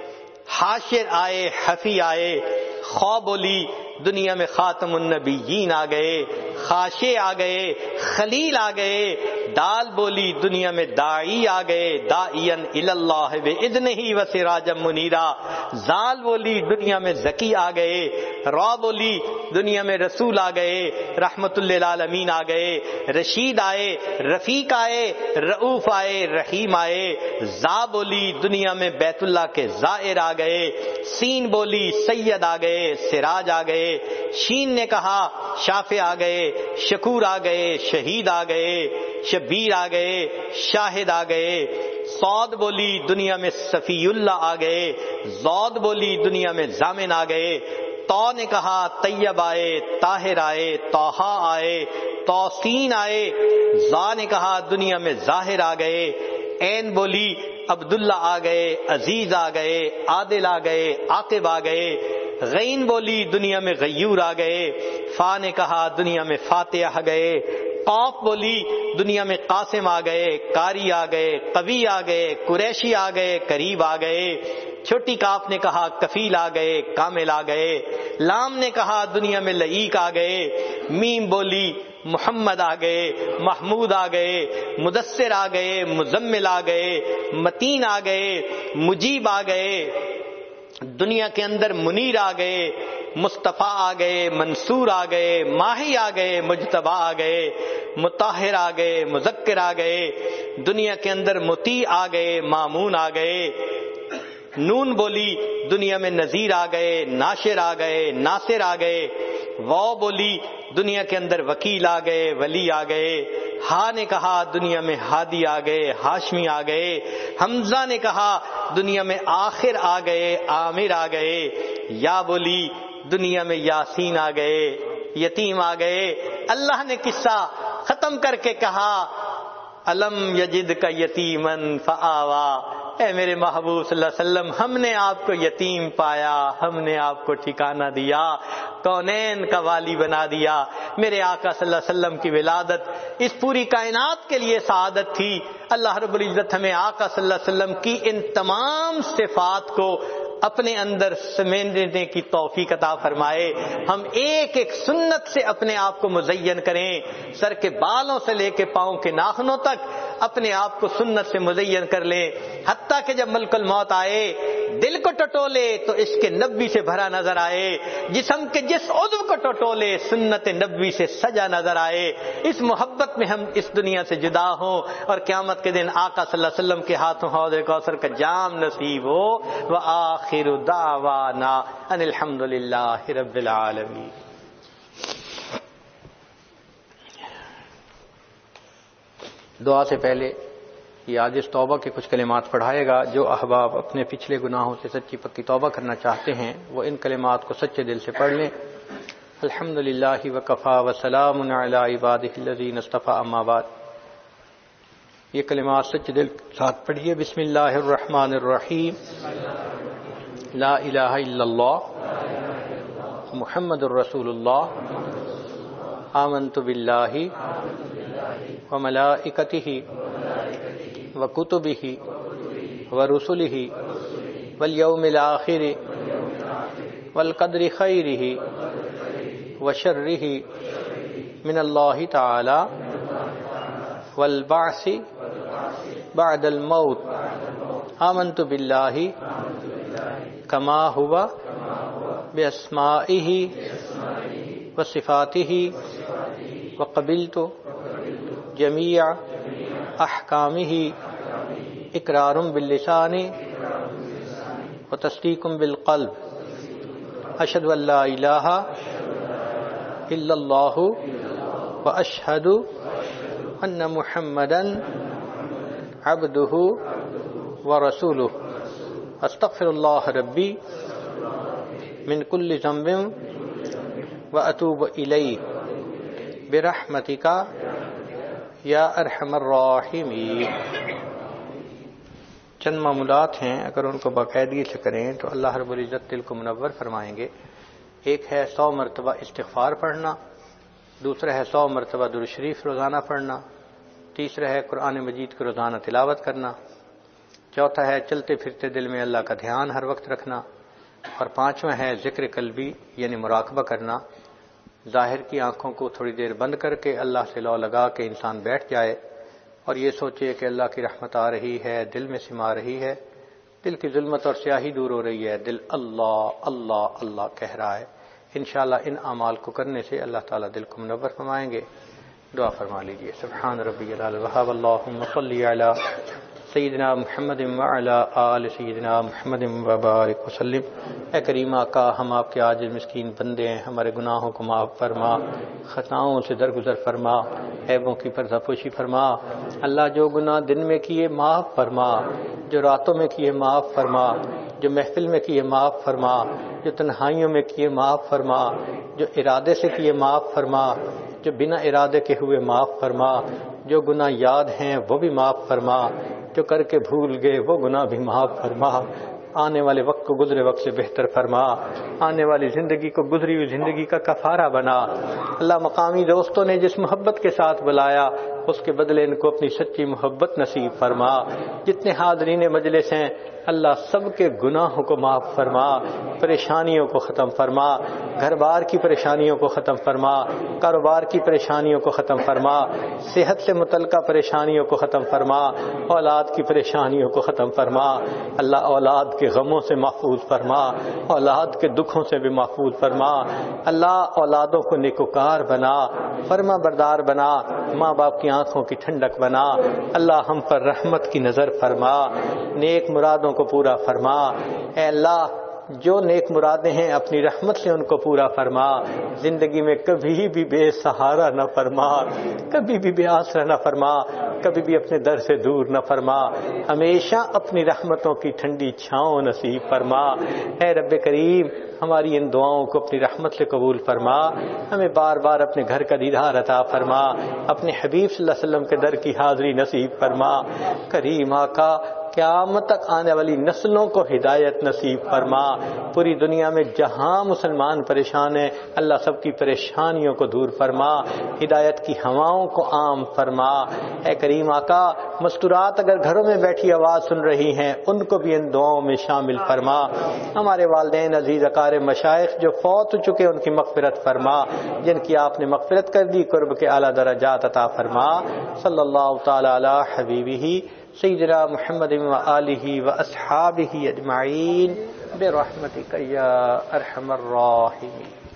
حاشر آئے، حفی آئے، خو بولی دنیا میں خاتم النبیین آ گئے، خاشع آ گئے، خلیل آ گئے، دال بولی دنیا میں داعی آ گئے، داعین اللہ بإذنہ وسراجا منیرا، زال بولی دنیا میں زکی آ گئے، را بولی دنیا میں رسول آ گئے، رحمت للعالمین آ گئے، رشید آئے، رفیق آئے، رؤوف آئے، رحیم آئے، زا بولی دنیا میں بیت اللہ کے زائر آ گئے، سین بولی سید آ گئے، سراج آ گئے، شین نے کہا شافع آ گئے، شکور آ گئے، شہید آ گئے، شبیر آ گئے، شاہد آ گئے، صاد بولی دنیا میں صفی اللہ آ گئے، زود بولی دنیا میں ضامن آ گئے، تو نے کہا طیب آئے، طاہر آئے، طٰہٰ آئے، توسین آئے، زا نے کہا دنیا میں ظاہر آ گئے، عین بولی عبداللہ آ گئے، عزیز آ گئے، عادل آ گئے، عاقب آ گئے، غین بولی دنیا میں غیور آ گئے، فا نے کہا دنیا میں فاتح آ گئے، قاف بولی دنیا میں قاسم آ گئے، قاری آ گئے، قوی آ گئے، قریشی آ گئے، قریب آ گئے، چھوٹی کاف نے کہا کفیل آ گئے، کامل آ گئے، لام نے کہا دنیا میں لعیق آ گئے، میم بولی محمد آ گئے، محمود آ گئے، مدثر آ گئے، مزمل آ گئے، متین آ گئے، مجیب آ گئے، دنیا کے اندر منیر آ گئے، مصطفیٰ آ گئے، منصور آ گئے، ماہی آ گئے، مجتبی آ گئے، مطہر آ گئے، مذکر آ گئے، دنیا کے اندر مطیع آ گئے، مامون آ گئے، نون بولی دنیا میں نذیر آ گئے، ناشر آ گئے، ناصر آ گئے، واو بولی دنیا کے اندر وکیل آ گئے، ولی آ گئے، ہا نے کہا دنیا میں ہادی آ گئے، ہاشمی آ گئے، حمزہ نے کہا دنیا میں آخر آ گئے، عامر آ گئے، یا بولی دنیا میں یاسین آ گئے، یتیم آ گئے۔ اللہ نے قصہ ختم کر کے کہا الم یجد کا یتیمن فآوا، اے میرے محبوب صلی اللہ علیہ وسلم ہم نے آپ کو یتیم پایا، ہم نے آپ کو ٹھکانہ دیا، کونین کا والی بنا دیا۔ میرے آقا صلی اللہ علیہ وسلم کی ولادت اس پوری کائنات کے لیے سعادت تھی۔ اللہ رب العزت ہمیں آقا صلی اللہ علیہ وسلم کی ان تمام صفات کو اپنے اندر سمیٹنے کی توفیق عطا فرمائے۔ ہم ایک ایک سنت سے اپنے آپ کو مزین کریں، سر کے بالوں سے لے کے پاؤں کے ناخنوں تک اپنے آپ کو سنت سے مزین کر لیں، حتیٰ کہ جب ملک الموت آئے دل کو ٹٹولے تو عشق نبوی سے بھرا نظر آئے، جسم کے جس عضو کو ٹٹولے سنت نبوی سے سجا نظر آئے۔ اس محبت میں ہم اس دنیا سے جدا ہوں اور قیامت کے دن آقا صلی اللہ علیہ وسلم کے ہاتھوں حوض کوثر کا جام نصیب ہو۔ وآخر دعوانا ان الحمد للہ رب العالمین۔ دعا سے پہلے یہ عاجز توبہ کے کچھ کلمات پڑھائے گا۔ جو احباب اپنے پچھلے گناہوں سے سچی پکی توبہ کرنا چاہتے ہیں وہ ان کلمات کو سچے دل سے پڑھ لیں۔ الحمد للہ وکفا وسلام علی عبادہ الذین اصطفی، اما بعد۔ یہ کلمات سچے دل کے ساتھ پڑھیے۔ بسم اللہ الرحمن الرحیم، لا الہ الا اللہ محمد الرسول اللہ، آمنت باللہ وملائکتہ وکتبہ ورسلہ والیوم الآخر والقدر خیرہ وشرہ من اللہ تعالی والبعث بعد الموت، آمنت باللہ کما ہوا باسمائہ وصفاتہ وقبلت جمیع احکامہ اقرار باللسان وتصدیق بالقلب، اشہد ان لا الہ الا اللہ واشہد ان محمدا عبدہ ورسولہ، استغفر اللہ ربی من کل ذنب واتوب الیہ برحمتک یا ارحم الراحمین۔ چند معمولات ہیں، اگر ان کو باقاعدگی سے کریں تو اللہ رب العزت دل کو منور فرمائیں گے۔ ایک ہے سو مرتبہ استغفار پڑھنا، دوسرا ہے سو مرتبہ درود شریف روزانہ پڑھنا، تیسرا ہے قرآن مجید کو روزانہ تلاوت کرنا، چوتھا ہے چلتے پھرتے دل میں اللہ کا دھیان ہر وقت رکھنا، اور پانچواں ہے ذکر قلبی یعنی مراقبہ کرنا۔ ظاہر کی آنکھوں کو تھوڑی دیر بند کر کے اللہ سے لو لگا کے انسان بیٹھ جائے اور یہ سوچے کہ اللہ کی رحمت آ رہی ہے، دل میں سما رہی ہے، دل کی ظلمت اور سیاہی دور ہو رہی ہے، دل اللہ اللہ اللہ کہہ رہا ہے۔ انشاءاللہ ان اعمال کو کرنے سے اللہ تعالیٰ دل کو منور فرمائیں گے۔ دعا فرما لیجئے۔ سبحان ربی العلی الوہاب، اللہم صلی علی سیدنا محمد وعلی آل سیدنا محمد وبارک وسلم۔ اے کریم آقا، ہم آپ کے عاجز مسکین بندے ہیں، ہمارے گناہوں کو معاف فرما، خطاؤں سے درگزر فرما، عیبوں کی پردہ پوشی فرما۔ اللہ جو گناہ دن میں کیے معاف فرما، جو راتوں میں کیے معاف فرما، جو محفل میں کیے معاف فرما، جو تنہائیوں میں کیے معاف فرما، جو ارادے سے کیے معاف فرما، جو بنا ارادے کے ہوئے معاف فرما، جو گناہ یاد ہیں وہ بھی معاف فرما، جو کر کے بھول گئے وہ گناہ بھی معاف فرما۔ آنے والے وقت کو گزرے وقت سے بہتر فرما، آنے والی زندگی کو گزری ہوئی زندگی کا کفارہ بنا۔ اللہ مقامی دوستوں نے جس محبت کے ساتھ بلایا اس کے بدلے ان کو اپنی سچی محبت نصیب فرما۔ جتنے حاضرین مجلس ہیں اللہ سب کے گناہوں کو معاف فرما، پریشانیوں کو ختم فرما، گھر بار کی پریشانیوں کو ختم فرما، کاروبار کی پریشانیوں کو ختم فرما، صحت سے متعلقہ پریشانیوں کو ختم فرما، اولاد کی پریشانیوں کو ختم فرما۔ اللہ اولاد کے غموں سے محفوظ فرما، اولاد کے دکھوں سے بھی محفوظ فرما۔ اللہ اولادوں کو نیکوکار بنا، فرما بردار بنا، ماں باپ کی آنکھوں کی ٹھنڈک بنا۔ اللہ ہم پر رحمت کی نظر فرما، نیک مرادوں کو پورا فرما۔ اے اللہ جو نیک مرادیں ہیں اپنی رحمت سے ان کو پورا فرما، زندگی میں کبھی بھی بے سہارا نہ فرما، کبھی بھی بے آسرا نہ فرما، کبھی بھی اپنے در سے دور نہ فرما، ہمیشہ اپنی رحمتوں کی ٹھنڈی چھاؤں نصیب فرما۔ اے رب کریم ہماری ان دعاؤں کو اپنی رحمت سے قبول فرما، ہمیں بار بار اپنے گھر کا دیدار عطا فرما، اپنے حبیب صلی اللہ علیہ وسلم کے در کی حاضری نصیب فرما۔ کریم آقا قیامت تک آنے والی نسلوں کو ہدایت نصیب فرما۔ پوری دنیا میں جہاں مسلمان پریشان ہیں اللہ سب کی پریشانیوں کو دور فرما، ہدایت کی ہواؤں کو عام فرما۔ اے کریم آقا مستورات اگر گھروں میں بیٹھی آواز سن رہی ہیں ان کو بھی ان دعاؤں میں شامل فرما۔ ہمارے والدین عزیز اقارب مشائخ جو فوت ہو چکے ان کی مغفرت فرما، جن کی آپ نے مغفرت کر دی قرب کے اعلیٰ درجات عطا فرما۔ صلی اللہ تعالی علی حبیبہ سیدنا محمد و آلہ و اصحابہ اجمعین برحمتک یا ارحم الراحمین۔